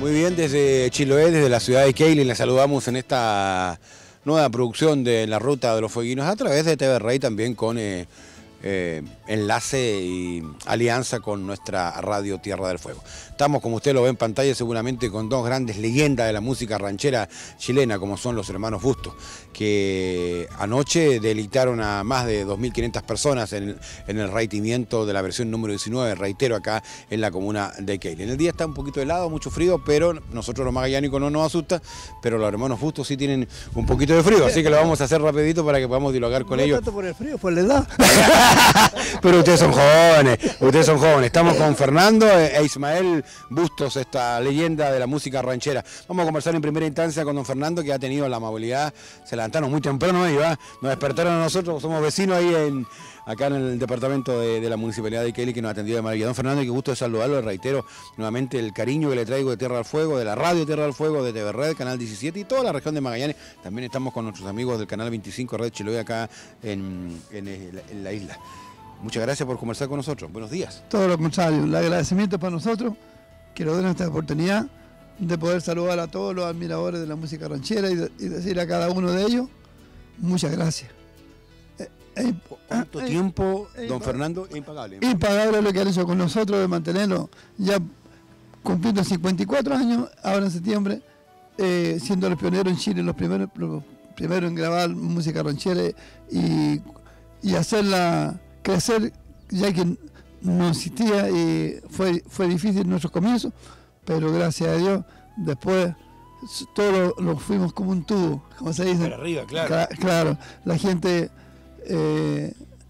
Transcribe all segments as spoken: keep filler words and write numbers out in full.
Muy bien, desde Chiloé, desde la ciudad de Keilin, les saludamos en esta nueva producción de La Ruta de los Fueguinos a través de T V Rey, también con eh, eh, enlace y alianza con nuestra radio Tierra del Fuego. Estamos, como usted lo ve en pantalla, seguramente con dos grandes leyendas de la música ranchera chilena, como son los hermanos Bustos, que anoche deleitaron a más de dos mil quinientas personas en el, en el raitimiento de la versión número diecinueve, reitero, acá en la comuna de Keilin. El día está un poquito helado, mucho frío, pero nosotros los magallánicos no nos asusta, pero los hermanos Bustos sí tienen un poquito de frío, así que lo vamos a hacer rapidito para que podamos dialogar con no ellos. No tanto por el frío, por la edad. Pero ustedes son jóvenes, ustedes son jóvenes. Estamos con Fernando e Ismael Bustos, esta leyenda de la música ranchera. Vamos a conversar en primera instancia con don Fernando, que ha tenido la amabilidad. Se levantaron muy temprano ahí, ¿va? Nos despertaron a nosotros, somos vecinos ahí en, acá en el departamento de, de la municipalidad de Keilin, que nos ha atendido de maravilla. Don Fernando, qué gusto de saludarlo, reitero nuevamente el cariño que le traigo de Tierra del Fuego, de la radio Tierra del Fuego, de T V Red, Canal diecisiete y toda la región de Magallanes. También estamos con nuestros amigos del Canal veinticinco, Red Chiloé, acá en, en, en la isla. Muchas gracias por conversar con nosotros. Buenos días. Todo lo contrario, el agradecimiento para nosotros, que nos den esta oportunidad de poder saludar a todos los admiradores de la música ranchera y, de, y decir a cada uno de ellos, muchas gracias. Eh, eh, ¿Cuánto eh, tiempo, eh, don Fernando? Impagable. Impagable lo que han hecho con nosotros, de mantenerlo ya cumpliendo cincuenta y cuatro años, ahora en septiembre, eh, siendo los pioneros en Chile, los primeros, los primeros en grabar música ranchera y, y hacerla crecer, ya que no existía y fue, fue difícil en nuestros comienzos, pero gracias a Dios después todos lo, lo fuimos como un tubo, como se dice. Para arriba, claro. Cla claro, la gente eh,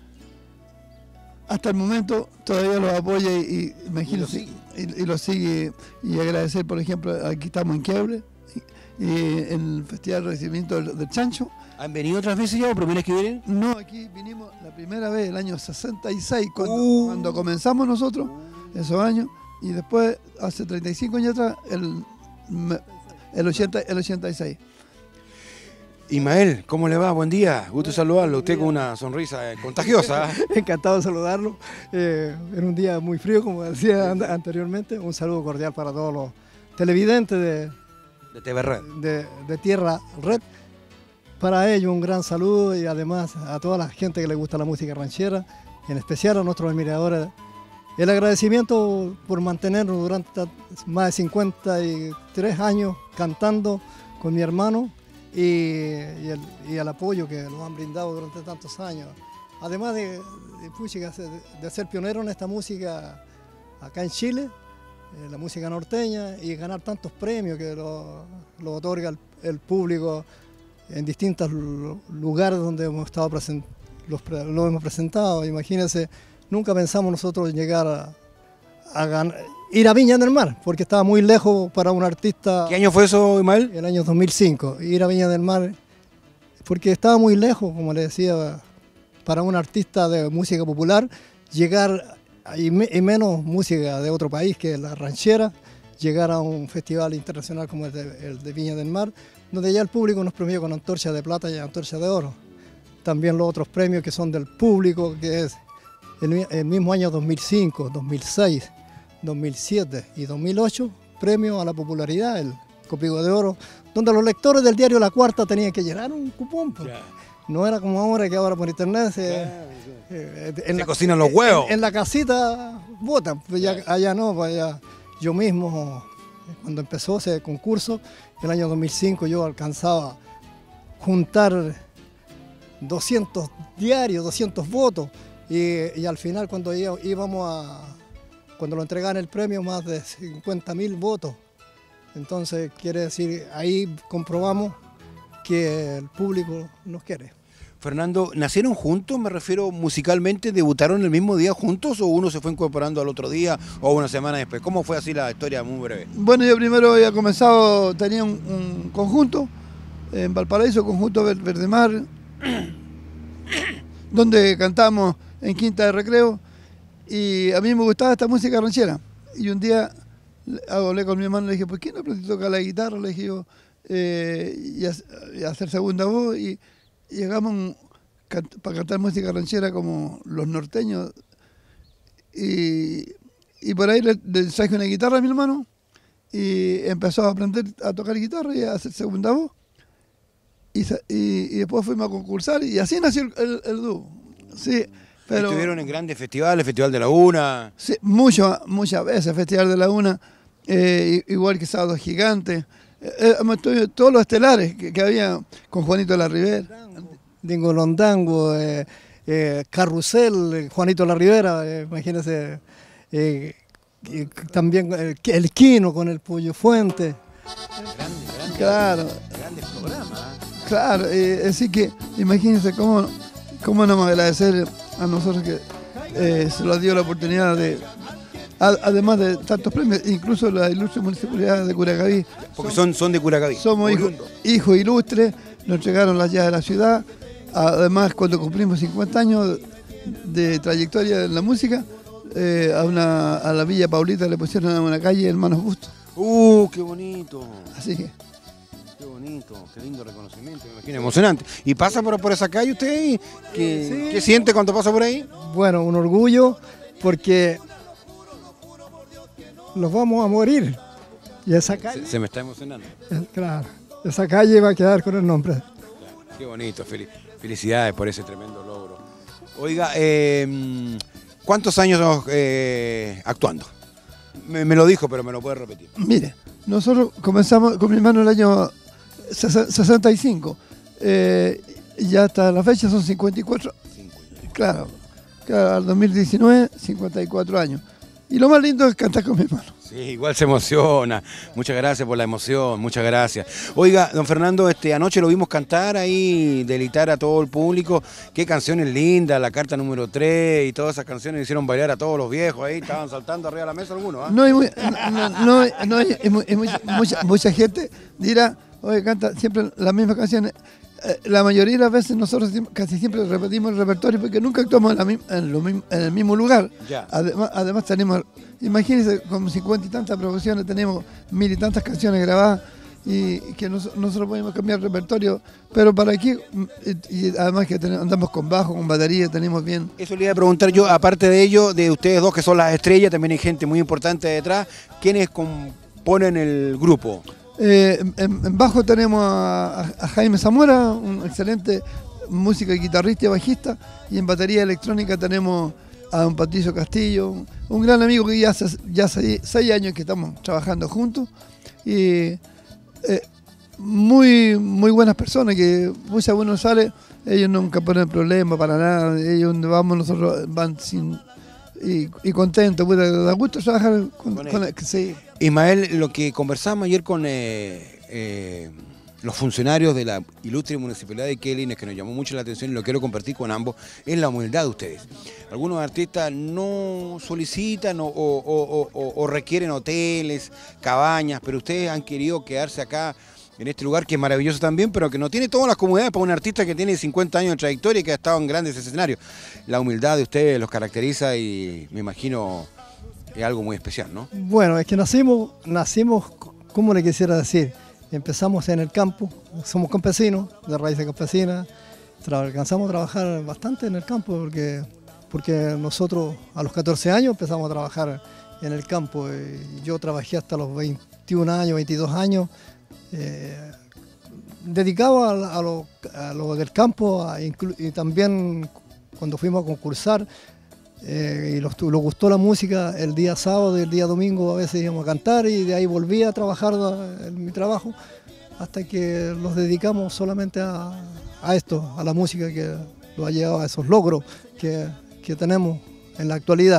hasta el momento todavía los apoya y, y imagínate, y, y lo sigue. Y agradecer, por ejemplo, aquí estamos en Quiebre, y, y en el Festival de Recibimiento del, del Chancho. ¿Han venido otras veces ya o primeras que vienen? No, aquí vinimos la primera vez, el año sesenta y seis, cuando, uh. cuando comenzamos nosotros, esos años, y después, hace treinta y cinco años atrás, el, el, ochenta, el ochenta y seis. Ismael, ¿cómo le va? Buen día, gusto saludarlo. Usted con una sonrisa contagiosa. Encantado de saludarlo. Eh, en un día muy frío, como decía anteriormente. Un saludo cordial para todos los televidentes de, de T V Red. De, de Tierra Red. Para ellos un gran saludo y además a toda la gente que le gusta la música ranchera, en especial a nuestros admiradores. El agradecimiento por mantenernos durante más de cincuenta y tres años cantando con mi hermano y, y, el, y el apoyo que nos han brindado durante tantos años. Además de, de, de ser pionero en esta música acá en Chile, eh, la música norteña, y ganar tantos premios que lo, lo otorga el, el público en distintos lugares donde hemos estado present, los, lo hemos presentado. Imagínense, nunca pensamos nosotros llegar a, a ganar, ir a Viña del Mar, porque estaba muy lejos para un artista. ¿Qué año fue eso, Ismael? El año dos mil cinco, ir a Viña del Mar, porque estaba muy lejos, como le decía, para un artista de música popular, llegar, y, me, y menos música de otro país que la ranchera, llegar a un festival internacional como el de, el de Viña del Mar, donde ya el público nos premió con antorcha de plata y antorcha de oro. También los otros premios que son del público, que es el, el mismo año dos mil cinco, dos mil seis, dos mil siete y dos mil ocho, premio a la popularidad, el Copigo de Oro, donde los lectores del diario La Cuarta tenían que llenar un cupón. Yeah. No era como ahora, que ahora por internet se, yeah, eh, en se la, cocinan los huevos. En, en la casita votan, pues ya, allá no, pues allá yo mismo, cuando empezó ese concurso, el año dos mil cinco, yo alcanzaba a juntar doscientos diarios, doscientos votos, y, y al final cuando íbamos a, cuando lo entregaban el premio, más de cincuenta mil votos. Entonces quiere decir, ahí comprobamos que el público nos quiere. Fernando, ¿nacieron juntos? Me refiero musicalmente, ¿debutaron el mismo día juntos o uno se fue incorporando al otro día o una semana después? ¿Cómo fue así la historia muy breve? Bueno, yo primero había comenzado, tenía un, un conjunto en Valparaíso, conjunto Verdemar, donde cantamos en Quinta de Recreo, y a mí me gustaba esta música ranchera. Y un día hablé con mi hermano y le dije, ¿por qué no aprendí a tocar la guitarra? Le dije yo, eh, y, a, y a hacer segunda voz, y Y llegamos para cantar música ranchera como los norteños, y, y por ahí le, le traje una guitarra a mi hermano y empezó a aprender a tocar guitarra y a hacer segunda voz. Y, y, y después fuimos a concursar y así nació el, el, el dúo. Sí, pero, estuvieron en grandes festivales, Festival de la Una. Sí, mucho, muchas veces, Festival de la Una, eh, igual que Sábado Gigante. Eh, eh, todos los estelares que, que había con Juanito de la Ribera. Dingo Londango, eh, eh, Carrusel, Juanito de la Ribera, eh, imagínense. Eh, y también el, el Quino con el Pollo Fuente. Grande, grande, claro. Grandes programas. Claro, eh, así que imagínense cómo, cómo nos agradecer a nosotros que eh, se nos dio la oportunidad de, a, además de tantos premios, incluso la ilustre municipalidad de Curacaví. Porque son, son de Curacaví. Somos hijos hijo ilustres, nos entregaron las llaves de la ciudad. Además, cuando cumplimos cincuenta años de trayectoria en la música, eh, a, una, a la Villa Paulita le pusieron a una calle Hermanos Bustos. ¡Uh, qué bonito! Así que... Qué bonito, qué lindo reconocimiento, me imagino, emocionante. ¿Y pasa por, por esa calle usted? Y ¿Qué, sí. ¿Qué siente cuando pasa por ahí? Bueno, un orgullo porque nos vamos a morir. Y esa calle... Se, se me está emocionando. Claro, esa calle va a quedar con el nombre. Claro, qué bonito, fel felicidades por ese tremendo logro. Oiga, eh, ¿cuántos años eh, actuando? Me, me lo dijo, pero me lo puede repetir. Mire, nosotros comenzamos con mi hermano el año sesenta y cinco. Eh, ya hasta la fecha son cincuenta y cuatro. Claro, claro, al dos mil diecinueve, cincuenta y cuatro años. Y lo más lindo es cantar con mi hermano. Sí, igual se emociona. Muchas gracias por la emoción, muchas gracias. Oiga, don Fernando, este, anoche lo vimos cantar ahí, deleitar a todo el público. Qué canciones lindas, la carta número tres y todas esas canciones hicieron bailar a todos los viejos ahí, estaban saltando arriba de la mesa algunos. ¿eh? No hay, muy, no, no, no hay, hay mucha, mucha, mucha gente dirá, oye, canta siempre las mismas canciones. La mayoría de las veces nosotros casi siempre repetimos el repertorio porque nunca actuamos en, la, en, lo, en el mismo lugar. Ya. Además, además tenemos, imagínense, con cincuenta y tantas producciones tenemos mil y tantas canciones grabadas y que nos, nosotros podemos cambiar el repertorio, pero para aquí, y, y además que tenemos, andamos con bajo, con batería, tenemos bien. Eso le iba a preguntar yo, aparte de ello, de ustedes dos que son las estrellas, también hay gente muy importante detrás, ¿quiénes componen el grupo? Eh, en, en bajo tenemos a, a Jaime Zamora, un excelente músico y guitarrista y bajista, y en batería electrónica tenemos a don Patricio Castillo, un, un gran amigo que ya hace ya seis, seis años que estamos trabajando juntos, y eh, muy, muy buenas personas que muchas uno sale, ellos nunca ponen problema para nada, ellos donde vamos nosotros van sin... Y, y contento, pues, da gusto trabajar con, con, con sí. Ismael, lo que conversamos ayer con eh, eh, los funcionarios de la ilustre municipalidad de Quilmes, que nos llamó mucho la atención y lo quiero compartir con ambos, es la humildad de ustedes. Algunos artistas no solicitan o, o, o, o, o requieren hoteles, cabañas, pero ustedes han querido quedarse acá en este lugar que es maravilloso también, pero que no tiene todas las comodidades para un artista que tiene cincuenta años de trayectoria y que ha estado en grandes escenarios. La humildad de ustedes los caracteriza y me imagino es algo muy especial, ¿no? Bueno, es que nacimos, nacimos, ¿cómo le quisiera decir? Empezamos en el campo, somos campesinos, de raíces campesinas, alcanzamos a trabajar bastante en el campo porque, porque nosotros a los catorce años empezamos a trabajar en el campo. Y yo trabajé hasta los veintiún años, veintidós años, Eh, dedicado a, a, lo, a lo del campo a y también cuando fuimos a concursar eh, y los, nos gustó la música el día sábado y el día domingo a veces íbamos a cantar y de ahí volví a trabajar en mi trabajo hasta que los dedicamos solamente a, a esto, a la música que lo ha llevado a esos logros que, que tenemos en la actualidad.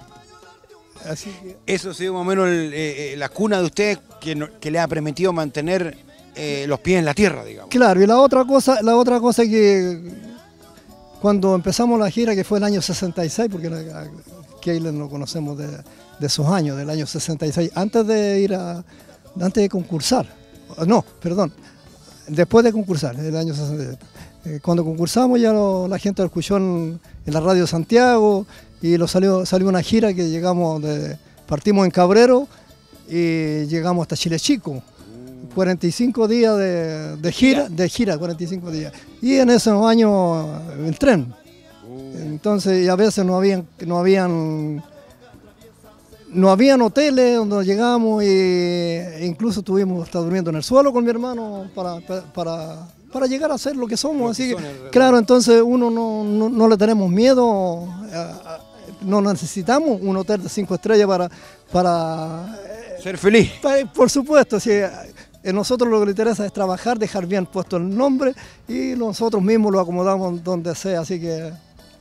Así que... Eso ha sido más o menos el, eh, la cuna de ustedes que, no, que le ha permitido mantener eh, los pies en la tierra, digamos. Claro, y la otra cosa, la otra cosa que cuando empezamos la gira, que fue el año sesenta y seis, porque a Quilmes lo conocemos de, de esos años, del año sesenta y seis, antes de ir a, antes de concursar, no, perdón, después de concursar, el año sesenta y seis. Eh, cuando concursamos ya lo, la gente lo escuchó en, en la radio Santiago, y lo salió, salió una gira que llegamos, de, partimos en Cabrero y llegamos hasta Chile Chico. cuarenta y cinco días de, de gira, de gira, cuarenta y cinco días. Y en esos años el tren. Entonces, y a veces no habían, no habían no habían hoteles donde llegamos e incluso estuvimos hasta durmiendo en el suelo con mi hermano para, para, para llegar a ser lo que somos. Lo Así que, que claro, entonces uno no, no, no le tenemos miedo, a, a, no necesitamos un hotel de cinco estrellas para... para ser feliz. Para, por supuesto, sí. A nosotros lo que nos interesa es trabajar, dejar bien puesto el nombre y nosotros mismos lo acomodamos donde sea, así que...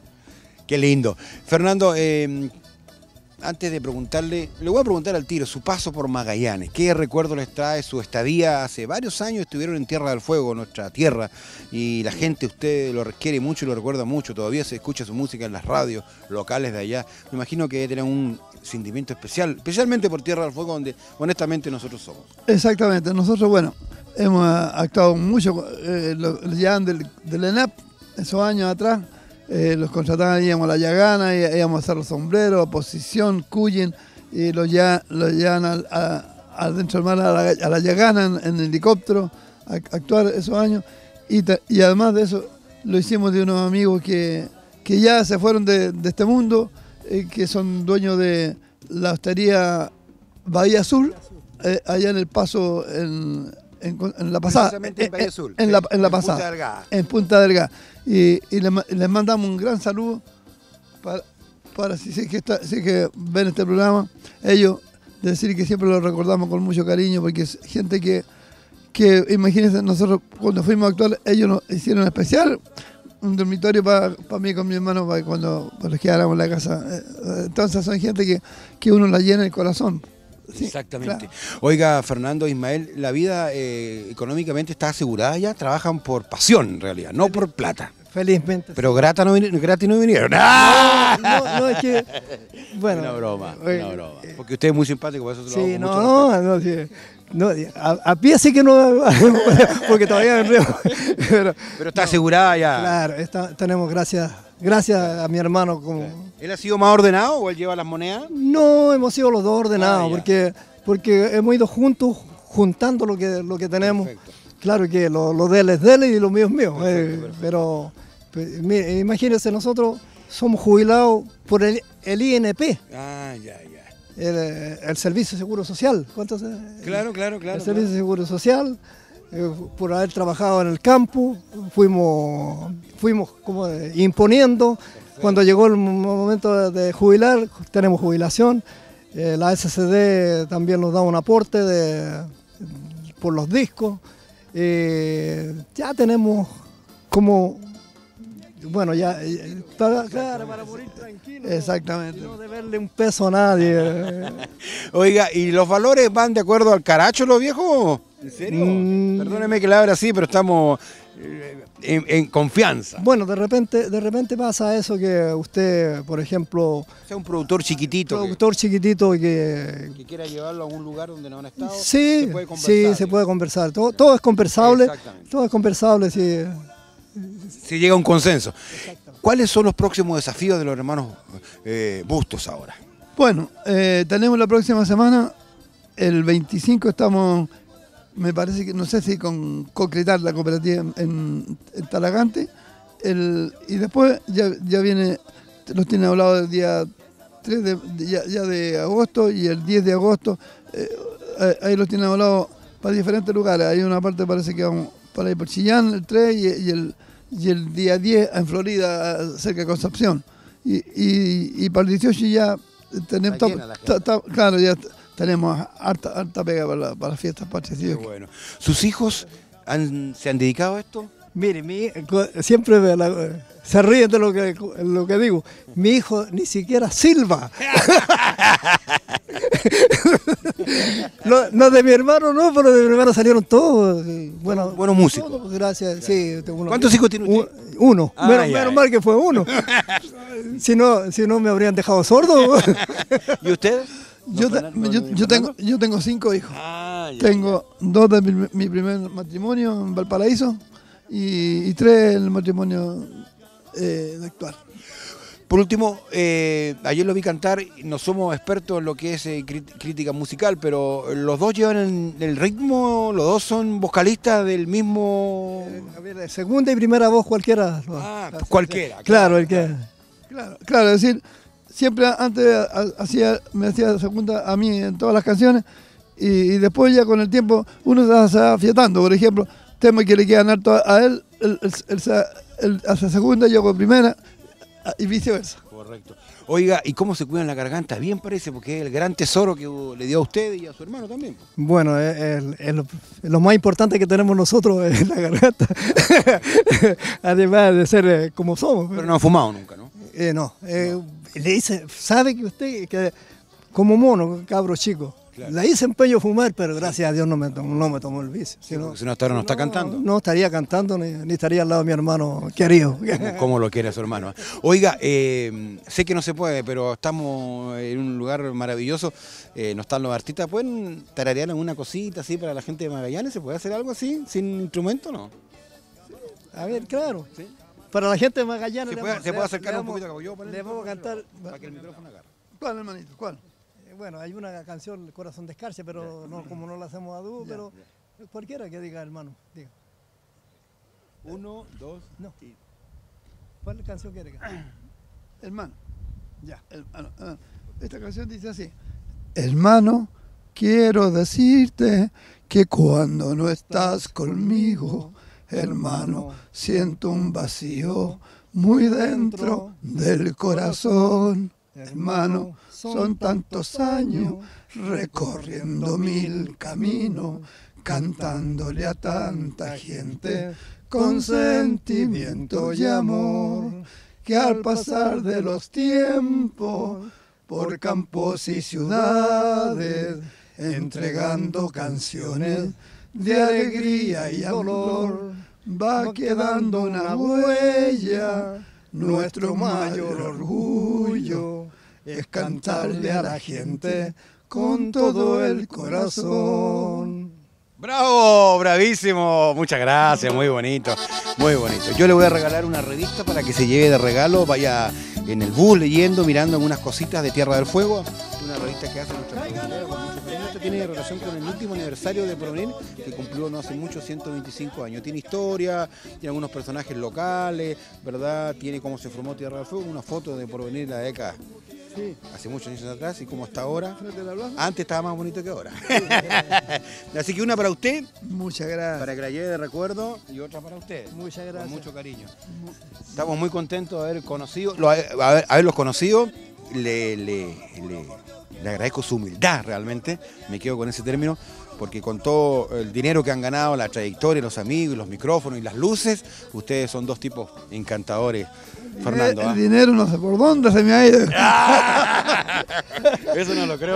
Qué lindo. Fernando, eh, antes de preguntarle, le voy a preguntar al tiro, su paso por Magallanes, ¿qué recuerdo les trae su estadía? Hace varios años estuvieron en Tierra del Fuego, nuestra tierra, y la gente, usted lo requiere mucho y lo recuerda mucho, todavía se escucha su música en las radios locales de allá. Me imagino que tienen un sentimiento especial, especialmente por Tierra del Fuego, donde honestamente nosotros somos. Exactamente, nosotros, bueno, hemos actuado mucho eh, lo, ya del, del E N A P, esos años atrás. Eh, los contrataban, íbamos a la Yagana, íbamos a hacer los sombreros, posición, cuyen, y los, ya, los llevan adentro del mar a la, a la Yagana en, en helicóptero, a, a actuar esos años. Y, te, y además de eso, lo hicimos de unos amigos que, que ya se fueron de, de este mundo, eh, que son dueños de la hostería Bahía Azul, eh, allá en el Paso, en, en, en la pasada. En Bahía Azul. En, en, la, en la pasada. Punta Delgada. En Punta Delgada. Y, y les, les mandamos un gran saludo para, para si, si, que está, si que ven este programa, ellos, decir que siempre los recordamos con mucho cariño, porque es gente que, que imagínense, nosotros cuando fuimos a actuar, ellos nos hicieron especial un dormitorio para pa mí con mi hermano para cuando para los quedáramos en la casa. Entonces son gente que, que uno la llena el corazón. Sí, exactamente. Claro. Oiga, Fernando, Ismael, ¿la vida eh, económicamente está asegurada ya? Trabajan por pasión, en realidad, no por plata. Felizmente. Pero grata no, gratis no vinieron. No, no, no, es que... Bueno. Una broma, eh, una broma. Porque usted es muy simpático, por eso se lo sí, hago no, mucho no, no, sí. No, a, a pie sí que no, porque todavía me enredo. Pero, pero está no, asegurada ya. Claro, está, tenemos gracias, gracias a mi hermano. Como... ¿Él ha sido más ordenado o él lleva las monedas? No, hemos sido los dos ordenados, ah, porque, porque hemos ido juntos, juntando lo que, lo que tenemos. Perfecto. Claro que lo, lo de él es de él y lo mío es mío. Perfecto, eh, perfecto. Pero, pues, mire, imagínense, nosotros somos jubilados por el, el I N P. Ah, ya, ya. El, el Servicio de Seguro Social. ¿Cuántos? Claro, claro, claro. El Servicio claro. de Seguro Social, eh, por haber trabajado en el campo, fuimos, fuimos como imponiendo. Perfecto. Cuando llegó el momento de jubilar, tenemos jubilación. Eh, la S C D también nos da un aporte de, por los discos. Eh, ya tenemos como... Bueno, ya, para, claro, para morir tranquilo. Exactamente. Y no deberle un peso a nadie. Oiga, ¿y los valores van de acuerdo al caracho, los viejos? ¿En serio? Mm. Perdóneme que le hable así, pero estamos en, en confianza. Bueno, de repente, de repente pasa eso que usted, por ejemplo... Sea un productor chiquitito. Productor que, chiquitito que... Que quiera llevarlo a algún lugar donde no han estado. Sí, se puede conversar, sí, se puede conversar. Todo, todo es conversable. Todo es conversable, sí. Se llega a un consenso. ¿Cuáles son los próximos desafíos de los hermanos eh, Bustos ahora? Bueno, eh, tenemos la próxima semana, el veinticinco estamos, me parece que, no sé si con concretar la cooperativa en, en Talagante, el, y después ya, ya viene, los tiene hablado el día tres de, ya, ya de agosto y el diez de agosto, eh, ahí los tiene hablado para diferentes lugares. Hay una parte parece que vamos para ir por Chillán el tres y, y el... y el día diez en Florida, cerca de Concepción. Y, y, y para el dieciocho ya tenemos, ta, ta, ta, claro, ya tenemos harta, harta pega para, la, para las fiestas patrias. Bueno. ¿Sus hijos han, se han dedicado a esto? Mire, mi, siempre me la, se ríen de lo que, lo que digo. Mi hijo ni siquiera silba. No, no, de mi hermano no, pero de mi hermano salieron todos. Bueno, buenos músicos. Todos, gracias. Sí, uno, ¿cuántos hijos tiene usted? Uno. Ah, menos, menos mal que fue uno. Si no, si no me habrían dejado sordo. ¿Y usted? Yo, te, yo, yo, tengo, yo tengo cinco hijos. Ah, ya, tengo ya. dos de mi, mi primer matrimonio en Valparaíso y, y tres en el matrimonio eh, actual. Por último, eh, ayer lo vi cantar, no somos expertos en lo que es eh, crítica musical, pero los dos llevan el, el ritmo, los dos son vocalistas del mismo... Eh, a ver, segunda y primera voz cualquiera. Ah, cualquiera. Claro, el que... Claro, claro, es decir, siempre antes hacía, me hacía segunda a mí en todas las canciones, y, y después ya con el tiempo uno se va afiatando. Por ejemplo, temas que le quedan harto a, a él, él, él, él, él hace segunda, yo con primera, y viceversa. Correcto. Oiga, ¿y cómo se cuidan la garganta? Bien parece, porque es el gran tesoro que le dio a usted y a su hermano también. Bueno, es, es, es lo, lo más importante que tenemos nosotros es la garganta, además de ser eh, como somos. Pero no ha fumado nunca, ¿no? Eh, no, eh, le dice, sabe que usted, que como mono, cabro chico, claro. Le hice empeño a fumar, pero gracias a Dios no me tomó, no me tomó el vicio. Si no, si no, hasta ahora no está cantando. No estaría cantando ni, ni estaría al lado de mi hermano querido. Como lo quiere a su hermano. Oiga, eh, sé que no se puede, pero estamos en un lugar maravilloso. Eh, no están los artistas. ¿Pueden tararear alguna cosita así para la gente de Magallanes? ¿Se puede hacer algo así, sin instrumento o no? A ver, claro. ¿Sí? Para la gente de Magallanes. ¿Se puede, le, ¿se puede acercar le, un poquito acá? Yo le vamos a cantar. Para que el micrófono agarre. ¿Cuál, hermanito? ¿Cuál? Bueno, hay una canción, Corazón de Escarcha, pero no, como no la hacemos a dúo, yeah, pero yeah. Cualquiera que diga, hermano, diga. Uno, dos, no. Y... ¿Cuál canción quiere que Hermano. Ya. Hermano. Esta canción dice así. Hermano, quiero decirte que cuando no estás conmigo, hermano, siento un vacío muy dentro del corazón. Hermano, son tantos años recorriendo mil caminos, cantándole a tanta gente con sentimiento y amor, que al pasar de los tiempos por campos y ciudades, entregando canciones de alegría y dolor, va quedando una huella. Nuestro mayor orgullo es cantarle a la gente con todo el corazón. ¡Bravo! ¡Bravísimo! Muchas gracias, muy bonito, muy bonito. Yo le voy a regalar una revista para que se lleve de regalo, vaya en el bus leyendo, mirando algunas cositas de Tierra del Fuego. Una revista que hace nuestra productora con mucho cariño. Esta tiene relación con el último aniversario de Porvenir, que cumplió no hace mucho, ciento veinticinco años. Tiene historia, tiene algunos personajes locales, ¿verdad? Tiene cómo se formó Tierra del Fuego, una foto de Porvenir en la década. Sí. Hace muchos años atrás y cómo está ahora. Antes estaba más bonito que ahora. Así que una para usted. Muchas gracias. Para que la lleve de recuerdo y otra para usted. Muchas gracias. Con mucho cariño. Estamos muy contentos de haber conocido, haber, haberlos conocido. Le, le, le, le agradezco su humildad realmente. Me quedo con ese término. Porque con todo el dinero que han ganado, la trayectoria, los amigos, los micrófonos y las luces, ustedes son dos tipos encantadores, Fernando. El, el dinero no sé por dónde se me ha ido. Eso no lo creo.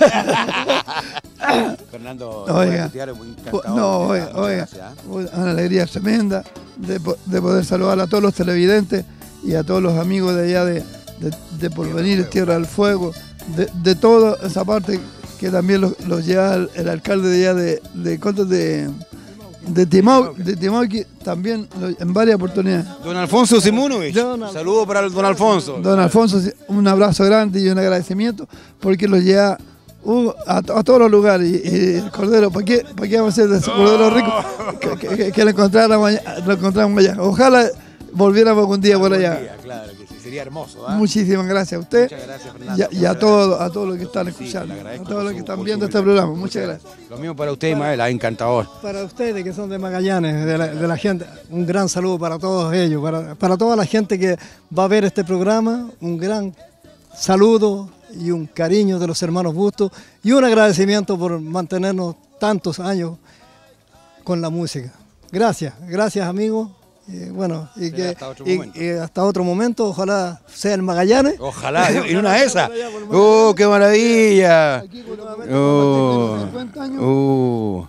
Fernando, oiga, encantador. No, oiga, oiga, una alegría tremenda de, de poder saludar a todos los televidentes y a todos los amigos de allá de, de, de Porvenir, Tierra del Fuego, de, de toda esa parte que también los, los lleva el, el alcalde de allá de, de, de, de, de Timau, de Timauqui, también en varias oportunidades. Don Alfonso Simunovich, saludos para el don Alfonso. Don Alfonso, un abrazo grande y un agradecimiento porque los lleva uh, a, a todos los lugares. Y, y el cordero, ¿para qué, ¿para qué vamos a hacer de ese cordero rico? Que, que, que, que lo, encontráramos allá, lo encontramos allá. Ojalá volviéramos algún día por allá. Día, claro que sí, sería hermoso. ¿eh? Muchísimas gracias a usted. Muchas gracias, Fernando. Y, y a todos a todos los que están escuchando, sí, a todos los que están viendo este programa. Muchas gracias. Lo mismo para usted, Ismael, encantador. Para ustedes que son de Magallanes, de la, de la gente, un gran saludo para todos ellos, para, para toda la gente que va a ver este programa, un gran saludo y un cariño de los hermanos Bustos y un agradecimiento por mantenernos tantos años con la música. Gracias, gracias amigos. Y bueno, y que hasta otro, y, y hasta otro momento, ojalá sea en Magallanes. Ojalá, en una de esas. ¡Oh, qué maravilla! ¡Oh! ¡Oh!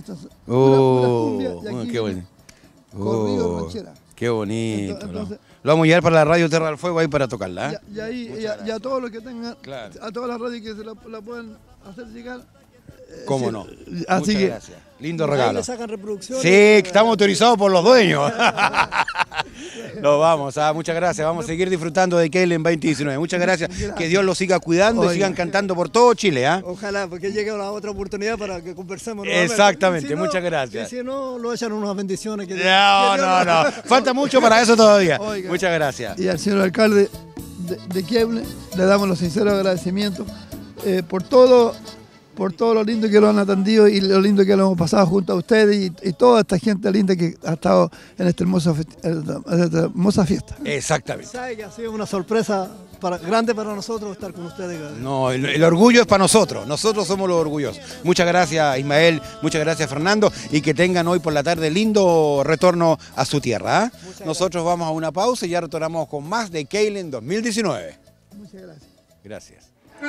¡Oh! ¡Qué bonito! ¡Oh! ¡Qué bonito! Lo vamos a llevar para la radio Tierra del Fuego ahí para tocarla. ¿eh? Y, y, ahí, y, y a todos los que tengan, claro. A todas las radios que se la, la puedan hacer llegar. ¿Cómo sí, no? Así Muchas que, gracias. Lindo regalo. Le sacan reproducciones. Sí, estamos autorizados por los dueños. Nos vamos, ah, muchas gracias. Vamos a seguir disfrutando de Keilen veinte diecinueve. Muchas gracias. gracias. Que Dios los siga cuidando Oiga. y sigan cantando por todo Chile. ¿eh? Ojalá, porque llegue una otra oportunidad para que conversemos. Exactamente, si no, muchas gracias. Si no, lo echan unas bendiciones. Que no, que no, no. Falta mucho para eso todavía. Oiga. Muchas gracias. Y al señor alcalde, de, de Quieble, le damos los sinceros agradecimientos eh, por todo, por todo lo lindo que lo han atendido y lo lindo que lo hemos pasado junto a ustedes y, y toda esta gente linda que ha estado en esta hermosa, en esta hermosa fiesta. Exactamente. Sabe que ha sido una sorpresa para, grande para nosotros estar con ustedes. No, el, el orgullo es para nosotros, nosotros somos los orgullosos. Muchas gracias Ismael, muchas gracias Fernando y que tengan hoy por la tarde lindo retorno a su tierra. ¿eh? Nosotros vamos a una pausa y ya retornamos con más de Keilen dos mil diecinueve. Muchas gracias. Gracias.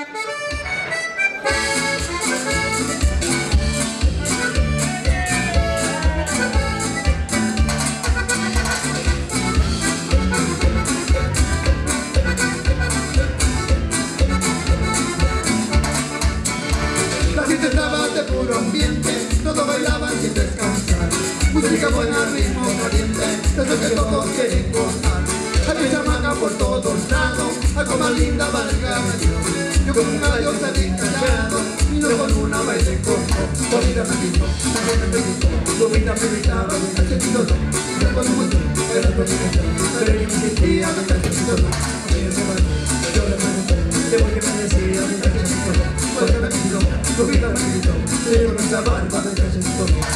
La gente estaba de puro ambiente, todos bailaban sin descansar. Música buena, ritmo caliente, eso que todos quieren gozar. Hay chamaca por todos lados, algo más linda valga Dios. Yo con un gallo salí callado, y no con una baile cojo. Bonita me quitó, también me quitó, bonita me gritaba, me cachetitos no. Yo con un montón, era todo mi casa, pero yo me sentía, me cachetitos no. A mí se mató, yo le pregunté, de por qué me decía, me cachetitos no. Porque me quitó, bonita me quitó, yo con esa barba, me cachetitos no.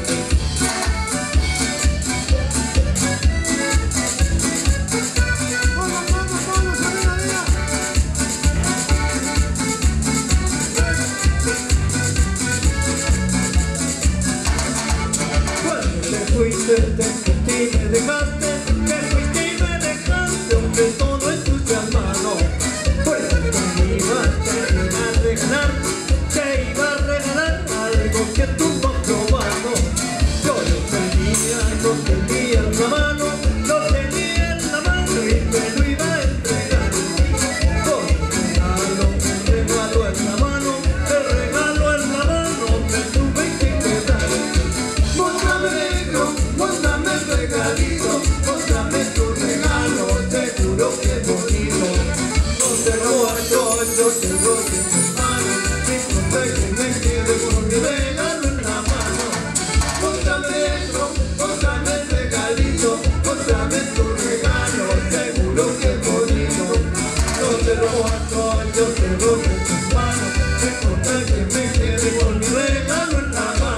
Fuiste, te fuiste y me dejaste, te fuiste y me dejaste, aunque todo en tus manos. Pues te iba a terminar de ganar, te iba a regalar algo que tú no has probado. Yo lo tenía, lo tenía en la mano, lo tenía en la mano y me lo iba a entregar. Con un regalo, un regalo en la mano, el regalo en la mano, me tuve que quedar. Móstrame Móstrame el regalito, móstrame tu regalo, seguro que es bonito. No te lo hago, yo te lo que en tus manos, encontré que me quede con mi regalo en la mano. Móstrame eso, móstrame el regalito, móstrame tu regalo, seguro que es bonito. No te lo hago, yo te lo que en tus manos, encontré que me quede con mi regalo en la mano.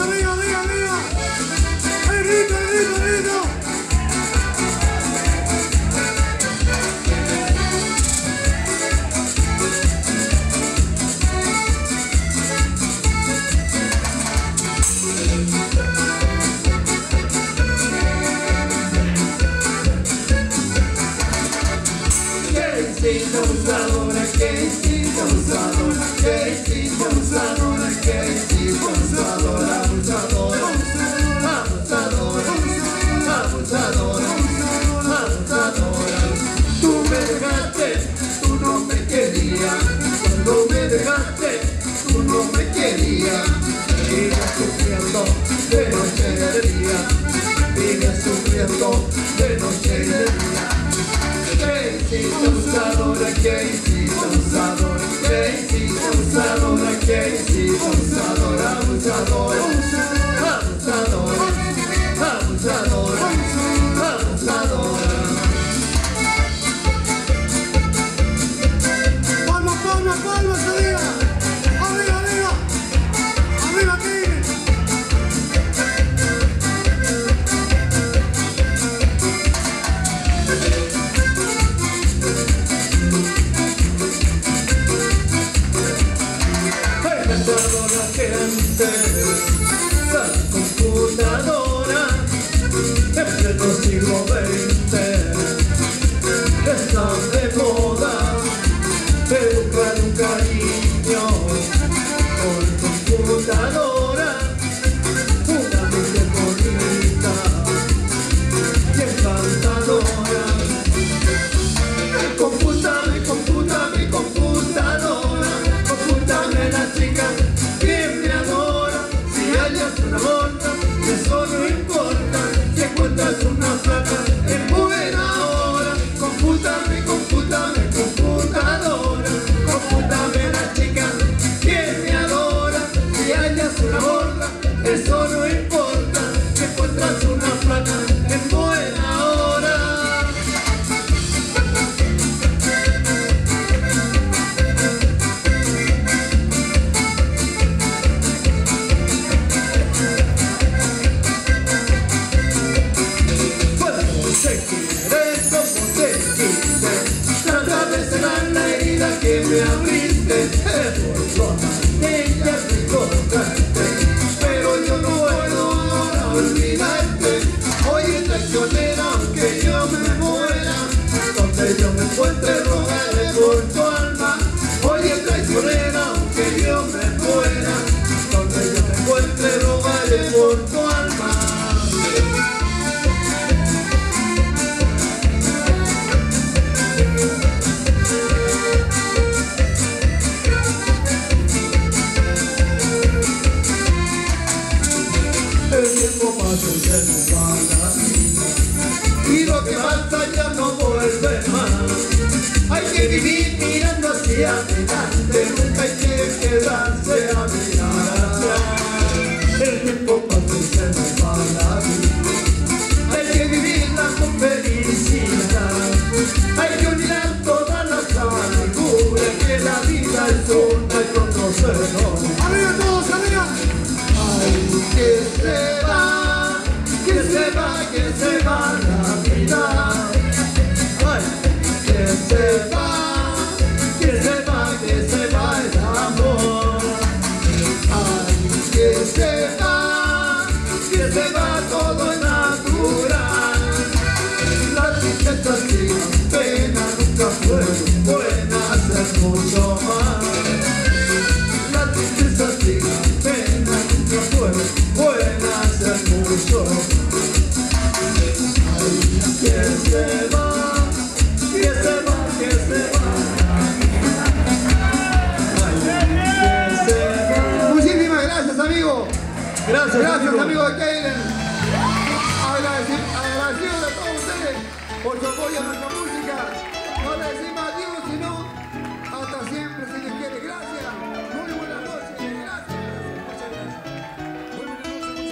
Abusadora, que hiciste abusadora, que hiciste abusadora, que hiciste abusadora, abusadora, abusadora, abusadora, abusadora. Tú me dejaste, tú no me querías, cuando me dejaste, tú no me querías. Vive sufriendo de noche y de día, vive sufriendo de noche y de día. Que hiciste abusadora, que hiciste abusadora, que hiciste abusadora, que hiciste abusadora, abusadora, abusadora, abusadora, intenté borrarte y ya recordarte, pero yo no puedo olvidarte. Oye, traicionera, aunque yo me muera, donde yo me encuentre rogaré por tu alma. Oye, traicionera, aunque yo me muera, donde yo me encuentre rogaré por tu alma. El tiempo pasa y se nos va la vida, y lo que pasa ya no vuelve más. Hay que vivir mirando hacia adelante, nunca hay que quedarse a mirar atrás. El tiempo pasa y se nos va la vida, hay que vivirla con felicidad. Hay que olvidar todas las amarguras, que la vida es una y pronto se nos. ¡Arriba todos, arriba! Ay, que se va, que se va, que se va la vida. Ay, que se va, que se va, que se va el amor. Ay, que se va, que se va todo el natural. Las tristezas y las penas nunca fueron buenas, es mucho más. Las tristezas y las penas nunca fueron buenas, es mucho más. Ay, que se va, que se va, que se va. Ay, que se va. Muchísimas gracias, amigo. Gracias, Gracias, amigo. amigo de Keilen. Agradecido, agradecido a todos ustedes por su apoyo a nuestra música. No le decimos adiós, sino hasta siempre, si Dios quiere. Gracias. Muy buenas noches. Gracias. Muchas gracias. Muy buenas